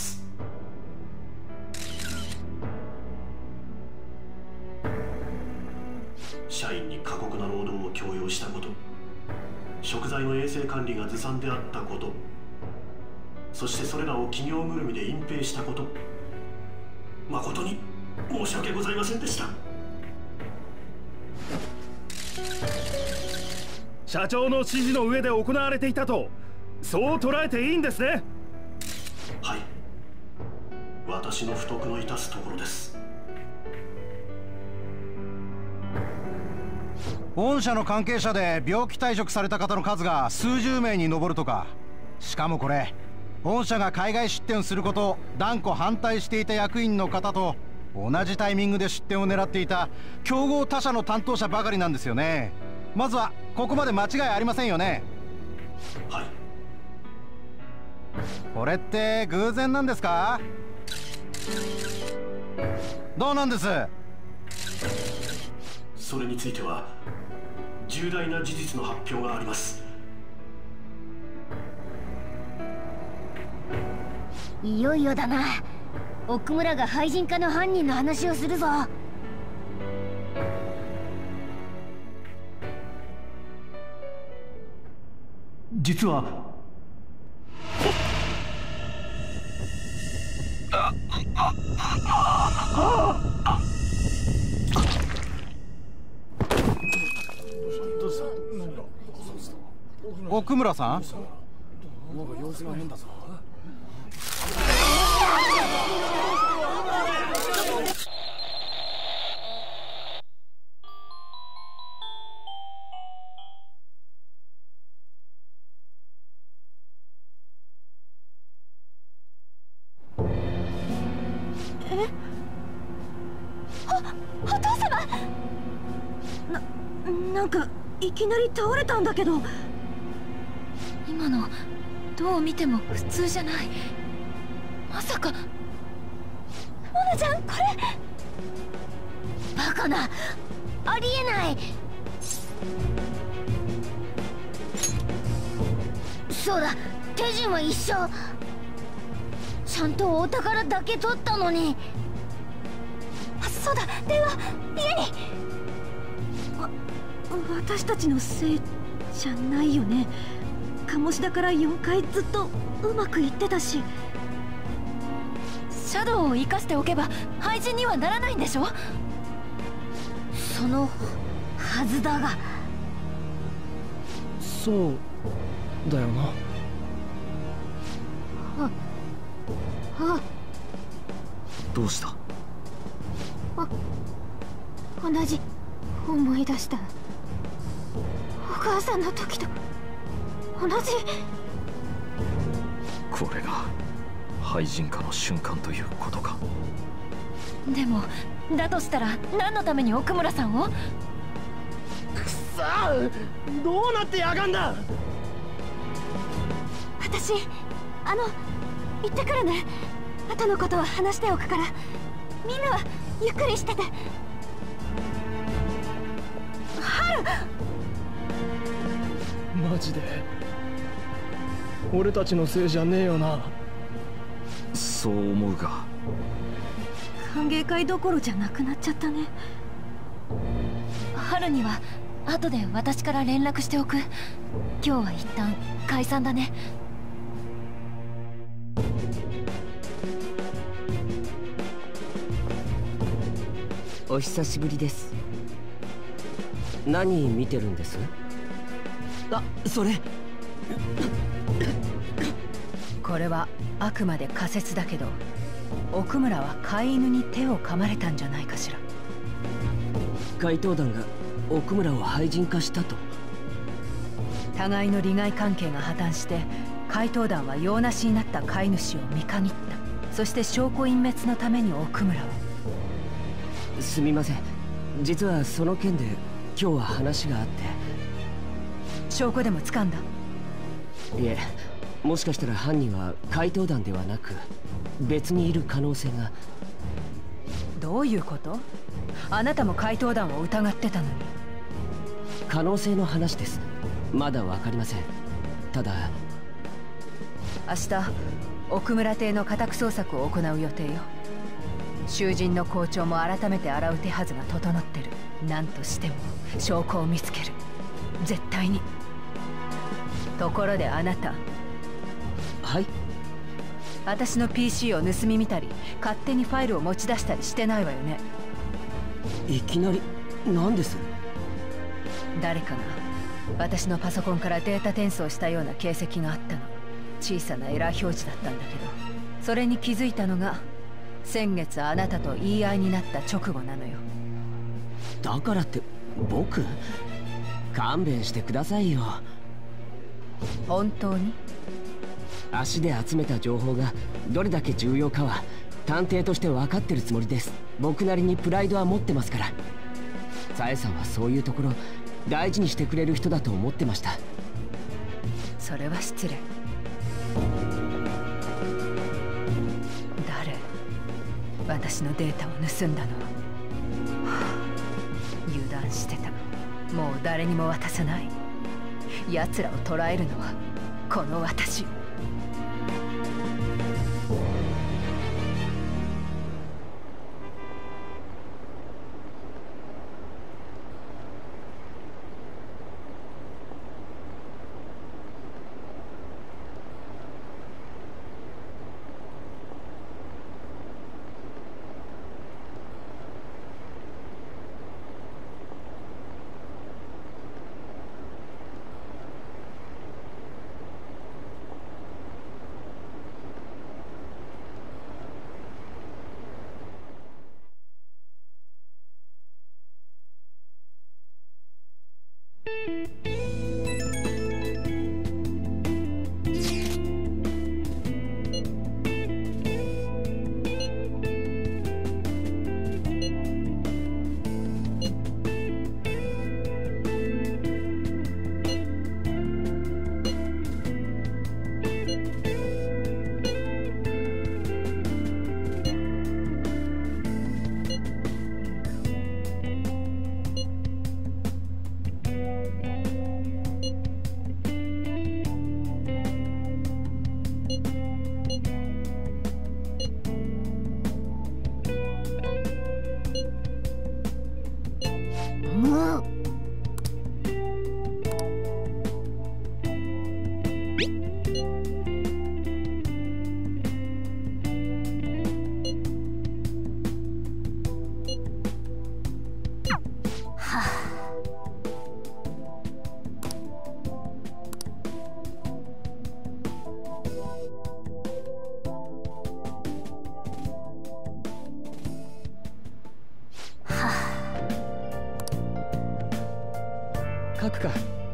Speaker 1: 社員に過酷な労働を強要したこと、食材の衛生管理がずさんであったこと、そしてそれらを企業ぐるみで隠蔽したこと、誠に申し訳ございませんでした。
Speaker 11: 社長の指示の上で行われていたと、そう捉えていいんですね。
Speaker 1: はい、私の不徳の致すところです。
Speaker 12: 御社の関係者で病気退職された方の数が数十名に上るとか。しかもこれ御社が海外出店することを断固反対していた役員の方と同じタイミングで出店を狙っていた競合他社の担当者ばかりなんですよね。まずはここまで間違いありませんよね。
Speaker 1: はい。
Speaker 12: これって偶然なんですか？どうなんです？
Speaker 1: それについては重大な事実の発表があります。
Speaker 6: いよいよだな。奥村が廃人化の犯人の話をするぞ。
Speaker 1: 実は
Speaker 12: 奥村さん？
Speaker 11: 様子が変だぞ。
Speaker 10: なんかいきなり倒れたんだけど。
Speaker 5: 今のどう見ても普通じゃない。まさか。
Speaker 2: モナちゃん、これ。
Speaker 6: バカな、ありえない。そうだ、手順は一緒。ちゃんとお宝だけ取ったのに。
Speaker 2: あ、そうだ、電話家に。
Speaker 10: 私たちのせいじゃないよね。鴨志田から4回ずっとうまくいってたし。
Speaker 5: シャドウを生かしておけば廃人にはならないんでしょ。
Speaker 6: そのはずだが。
Speaker 3: そうだよな。
Speaker 4: どうした？
Speaker 2: 同じ思い出した。お母さんの時と同じ。
Speaker 4: これが廃人化の瞬間ということか。
Speaker 5: でもだとしたら何のために奥村さんを？
Speaker 3: くっさー、どうなってやがんだ。
Speaker 2: 私行ってくるね。後のことは話しておくから、みんなはゆっくりしてて。春。
Speaker 3: マジで俺たちのせいじゃねえよな。
Speaker 4: そう思うが。
Speaker 10: 歓迎会どころじゃなくなっちゃったね。
Speaker 5: 春には後で私から連絡しておく。今日は一旦解散だね。
Speaker 13: お久しぶりです。何見てるんです？あ、それ
Speaker 14: これはあくまで仮説だけど、奥村は飼い犬に手を噛まれたんじゃないかしら。
Speaker 13: 怪盗団が奥村を廃人化したと？
Speaker 14: 互いの利害関係が破綻して怪盗団は用なしになった飼い主を見限った。そして証拠隠滅のために奥村を。
Speaker 13: すみません、実はその件で今日は話があって。
Speaker 14: 証拠でも掴んだ？
Speaker 13: いえ、もしかしたら犯人は怪盗団ではなく別にいる可能性が。
Speaker 14: どういうこと？あなたも怪盗団を疑ってたのに。
Speaker 13: 可能性の話です。まだわかりません。ただ
Speaker 14: 明日奥村邸の家宅捜索を行う予定よ。囚人の校長も改めて洗う手はずが整ってる。何としても証拠を見つける、絶対に。ところであなた。
Speaker 13: はい。
Speaker 14: 私の PC を盗み見たり勝手にファイルを持ち出したりしてないわよね。
Speaker 13: いきなり何です？
Speaker 14: 誰かが私のパソコンからデータ転送したような形跡があったの。小さなエラー表示だったんだけど、それに気づいたのが先月あなたと言い合いになった直後なのよ。
Speaker 13: だからって僕？勘弁してくださいよ。
Speaker 14: 本当に？
Speaker 13: 足で集めた情報がどれだけ重要かは探偵として分かってるつもりです。僕なりにプライドは持ってますから。さえさんはそういうところ大事にしてくれる人だと思ってました。
Speaker 14: それは失礼。誰？私のデータを盗んだのは。油断してた。もう誰にも渡さない。奴らを捕らえるのはこの私。
Speaker 3: 書くか。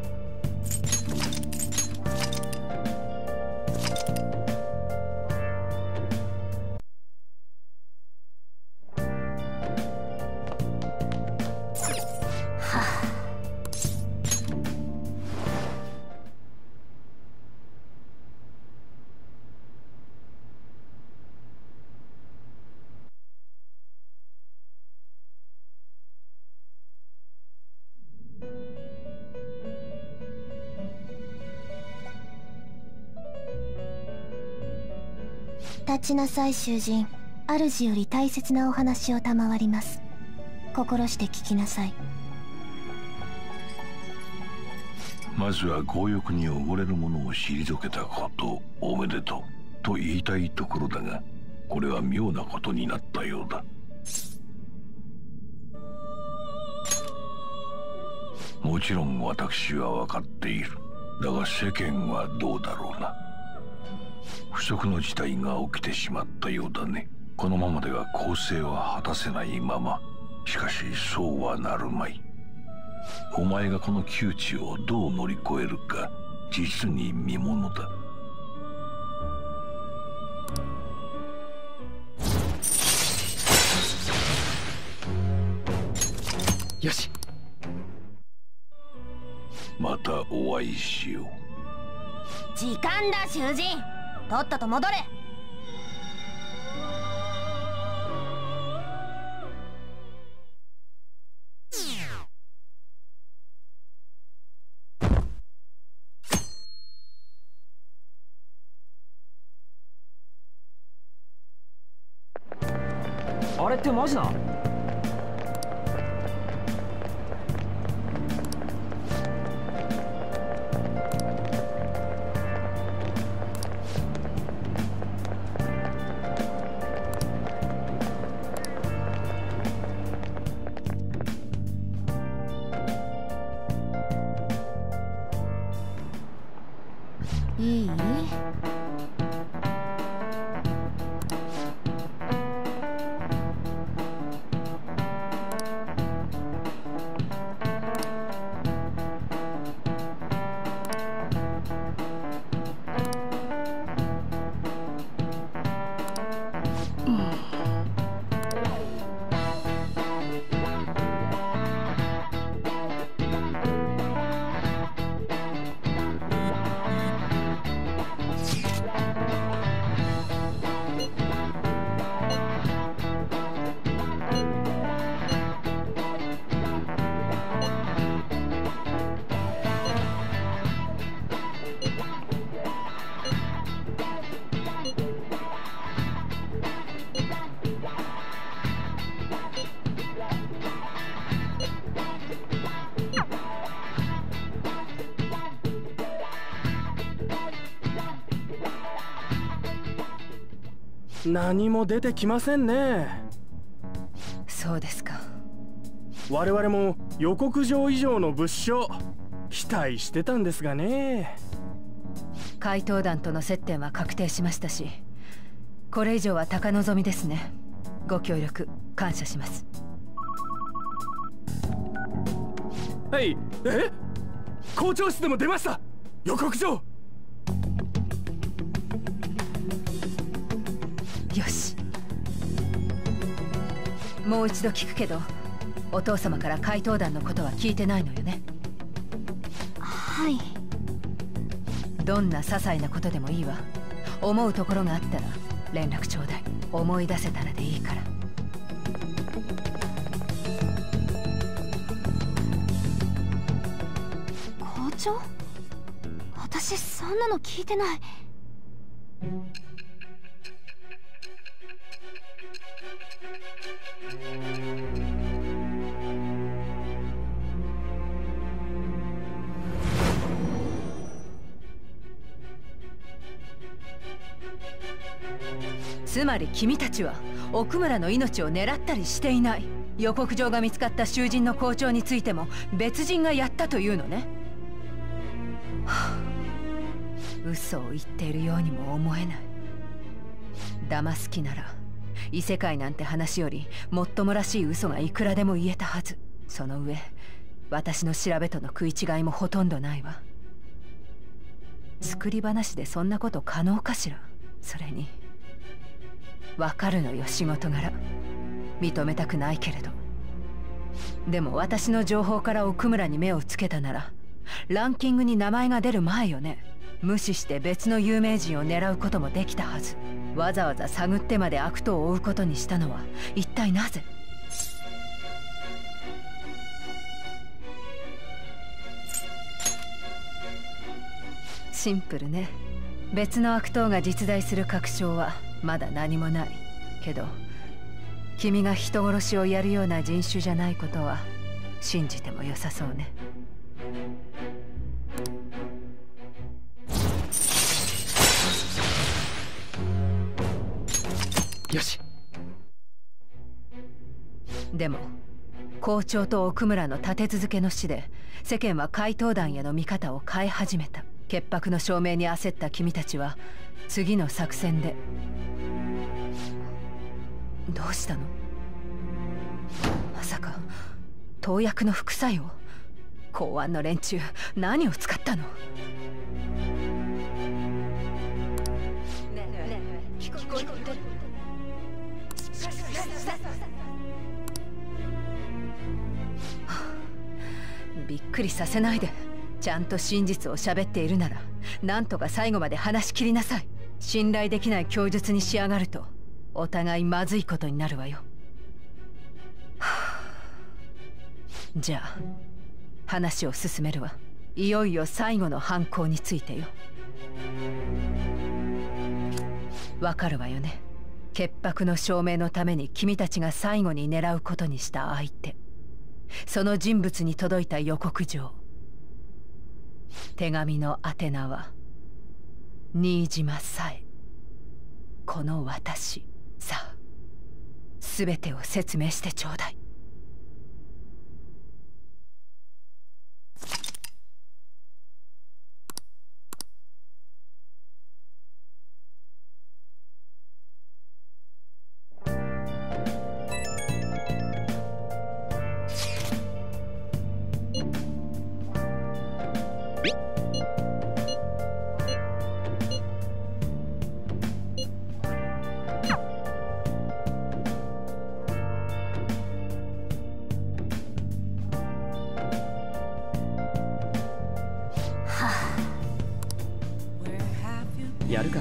Speaker 2: 立ちなさい囚人。主より大切なお話を賜ります。心して聞きなさい。
Speaker 9: まずは強欲に溺れる者を退けたことおめでとうと言いたいところだが、これは妙なことになったようだ。もちろん私は分かっている。だが世間はどうだろうな。不測の事態が起きてしまったようだね。このままでは公正は果たせないまま。しかしそうはなるまい。お前がこの窮地をどう乗り越えるか実に見ものだ。
Speaker 3: よし、
Speaker 9: またお会いしよう。
Speaker 6: 時間だ囚人、とっとと戻れ。
Speaker 3: あれってマジな？
Speaker 2: いい？
Speaker 11: 何も出てきませんね。
Speaker 14: そうですか。
Speaker 11: 我々も予告状以上の物証期待してたんですがね。
Speaker 14: 怪盗団との接点は確定しましたし、これ以上は高望みですね。ご協力感謝します。
Speaker 11: はい。校長室でも出ました、予告状。
Speaker 14: よし、もう一度聞くけど、お父様から怪盗団のことは聞いてないのよね？
Speaker 2: はい。
Speaker 14: どんな些細なことでもいいわ。思うところがあったら連絡ちょうだい。思い出せたらでいいから。
Speaker 2: 校長？私そんなの聞いてない。
Speaker 14: つまり君たちは奥村の命を狙ったりしていない。予告状が見つかった囚人の校長についても別人がやったというのね。はあ、嘘を言っているようにも思えない。騙す気なら異世界なんて話よりもっともらしい嘘がいくらでも言えたはず。その上私の調べとの食い違いもほとんどないわ。作り話でそんなこと可能かしら。それにわかるのよ、仕事柄。認めたくないけれど。でも私の情報から奥村に目をつけたならランキングに名前が出る前よね。無視して別の有名人を狙うこともできたはず。わざわざ探ってまで悪党を追うことにしたのは一体なぜ？シンプルね。別の悪党が実在する確証はまだ何もないけど、君が人殺しをやるような人種じゃないことは信じても良さそうね。
Speaker 13: よし。
Speaker 14: でも校長と奥村の立て続けの死で世間は怪盗団への見方を変え始めた。潔白の証明に焦った君たちは次の作戦で。どうしたの？まさか投薬の副作用？公安の連中何を使ったの？聞こえてる？びっくりさせないで。ちゃんと真実を喋っているならなんとか最後まで話し切りなさい。信頼できない供述に仕上がるとお互いまずいことになるわよ。じゃあ話を進めるわ。いよいよ最後の犯行についてよ。わかるわよね。潔白の証明のために君たちが最後に狙うことにした相手、その人物に届いた予告状。手紙の宛名は新島さえ。この私。さあ全てを説明してちょうだい。
Speaker 13: やるか。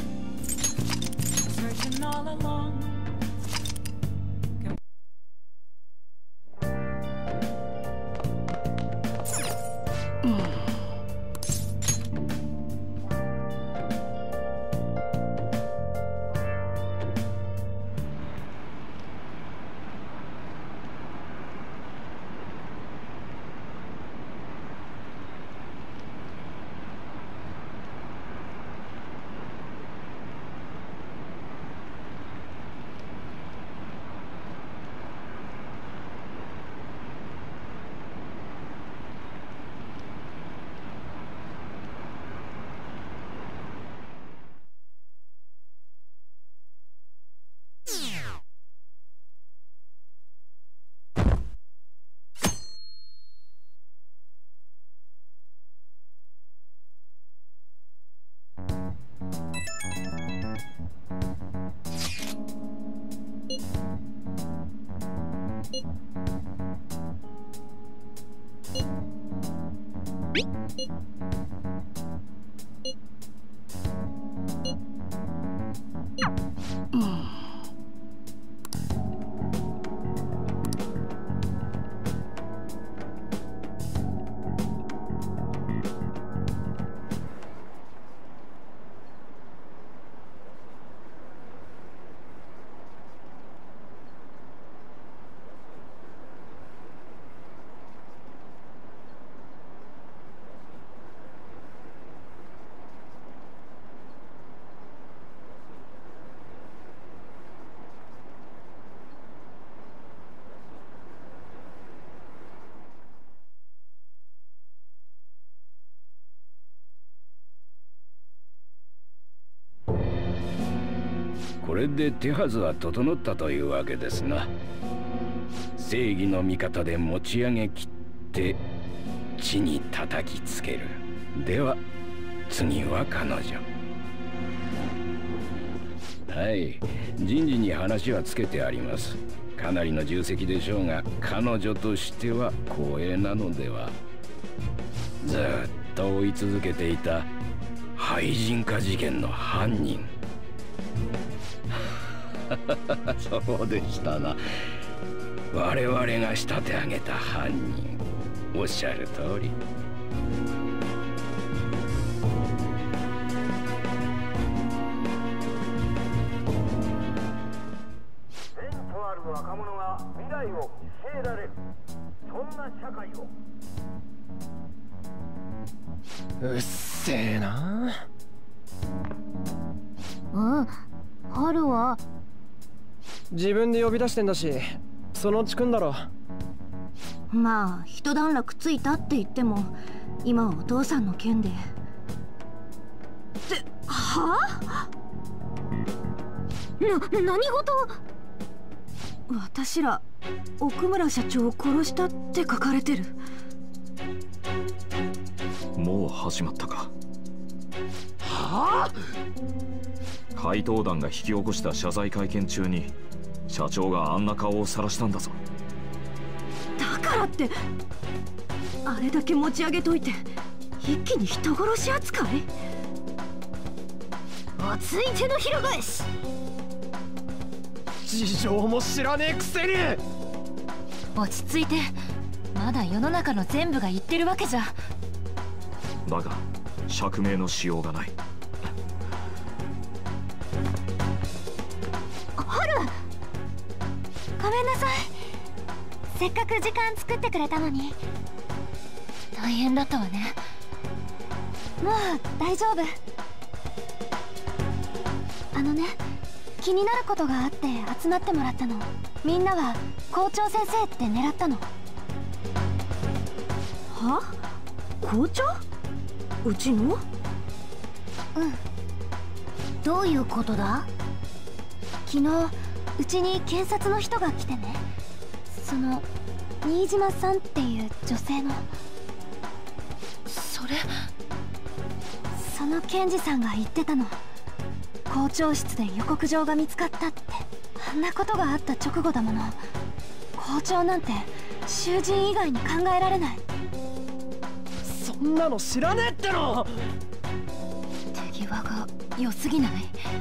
Speaker 8: これで手はずは整ったというわけですな。正義の味方で持ち上げきっって地に叩きつける。では次は彼女。はい、人事に話はつけてあります。かなりの重責でしょうが、彼女としては光栄なのでは。ずっと追い続けていた廃人化事件の犯人。そうでしたな。我々が仕立て上げた犯人。おっしゃる通り。
Speaker 15: 若者が未来を見据えられる、そんな社会を。
Speaker 3: うっせえな。
Speaker 6: 春は
Speaker 3: 自分で呼び出してんだし、そのうち来んだろ。
Speaker 10: まあ一段落ついたって言っても今はお父さんの件で。って何事。私ら奥村社長を殺したって書かれてる。
Speaker 4: もう始まったか。
Speaker 3: はあ。
Speaker 4: 怪盗団が引き起こした謝罪会見中に社長があんな顔を晒したんだぞ。
Speaker 10: だからってあれだけ持ち上げといて一気に人殺し扱い。熱い手のひら返し。
Speaker 3: 事情も知らねえくせに。
Speaker 5: 落ち着いて、まだ世の中の全部が言ってるわけじゃ。
Speaker 4: だが釈明のしようがない。
Speaker 2: 春、ごめんなさい。せっかく時間作ってくれたのに。
Speaker 5: 大変だったわね。
Speaker 2: もう大丈夫。気になることがあって集まってもらったの。みんなは校長先生って狙ったの。
Speaker 10: は？校長？うちの？
Speaker 6: どういうことだ？
Speaker 2: 昨日うちに検察の人が来てね。その新島さんっていう女性の。その検事さんが言ってたの。校長室で予告状が見つかったって。あんなことがあった直後だもの。校長なんて囚人以外に考えられない。
Speaker 3: そんなの知らねえっての。
Speaker 5: 手際が良すぎない？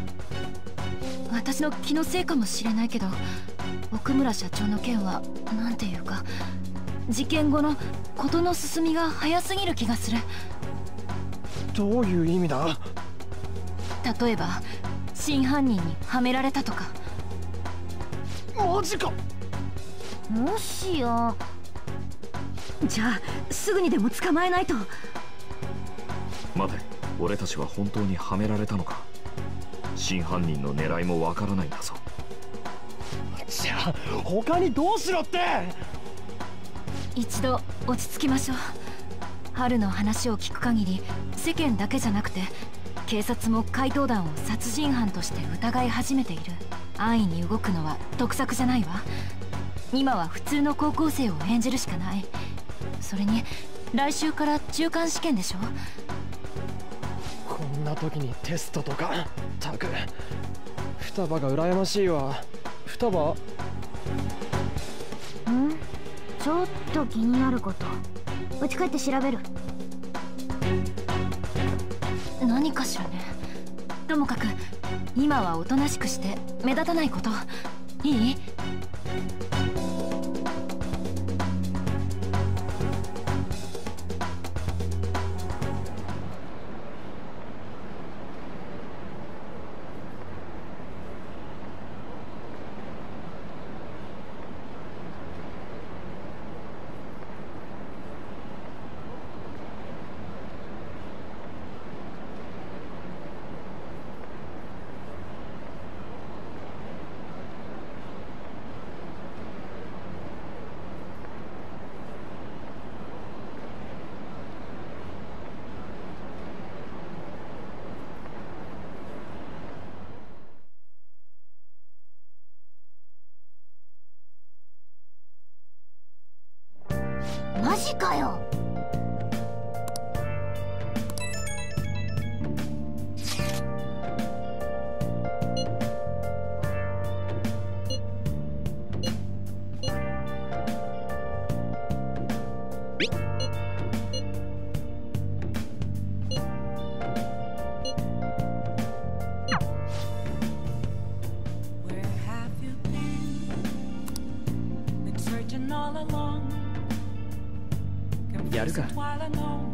Speaker 5: 私の気のせいかもしれないけど、奥村社長の件はなんていうか、事件後の事の進みが早すぎる気がする。
Speaker 3: どういう意味だ？
Speaker 5: 例えば真犯人にはめられたとか。
Speaker 3: マジか。
Speaker 6: もしや。
Speaker 10: じゃあすぐにでも捕まえないと。
Speaker 4: 待て、俺たちは本当にはめられたのか。真犯人の狙いもわからないんだぞ。
Speaker 3: じゃあ他にどうしろって。
Speaker 5: 一度落ち着きましょう。春の話を聞く限り、世間だけじゃなくて警察も怪盗団を殺人犯として疑い始めている。安易に動くのは得策じゃないわ。今は普通の高校生を演じるしかない。それに来週から中間試験でしょ。
Speaker 3: こんな時にテストとか。たく双葉が羨ましいわ。双葉？
Speaker 6: ちょっと気になること。うち帰って調べる。
Speaker 5: 何かしらね。ともかく今はおとなしくして目立たないこと。いい？
Speaker 6: かよ。
Speaker 13: やるか。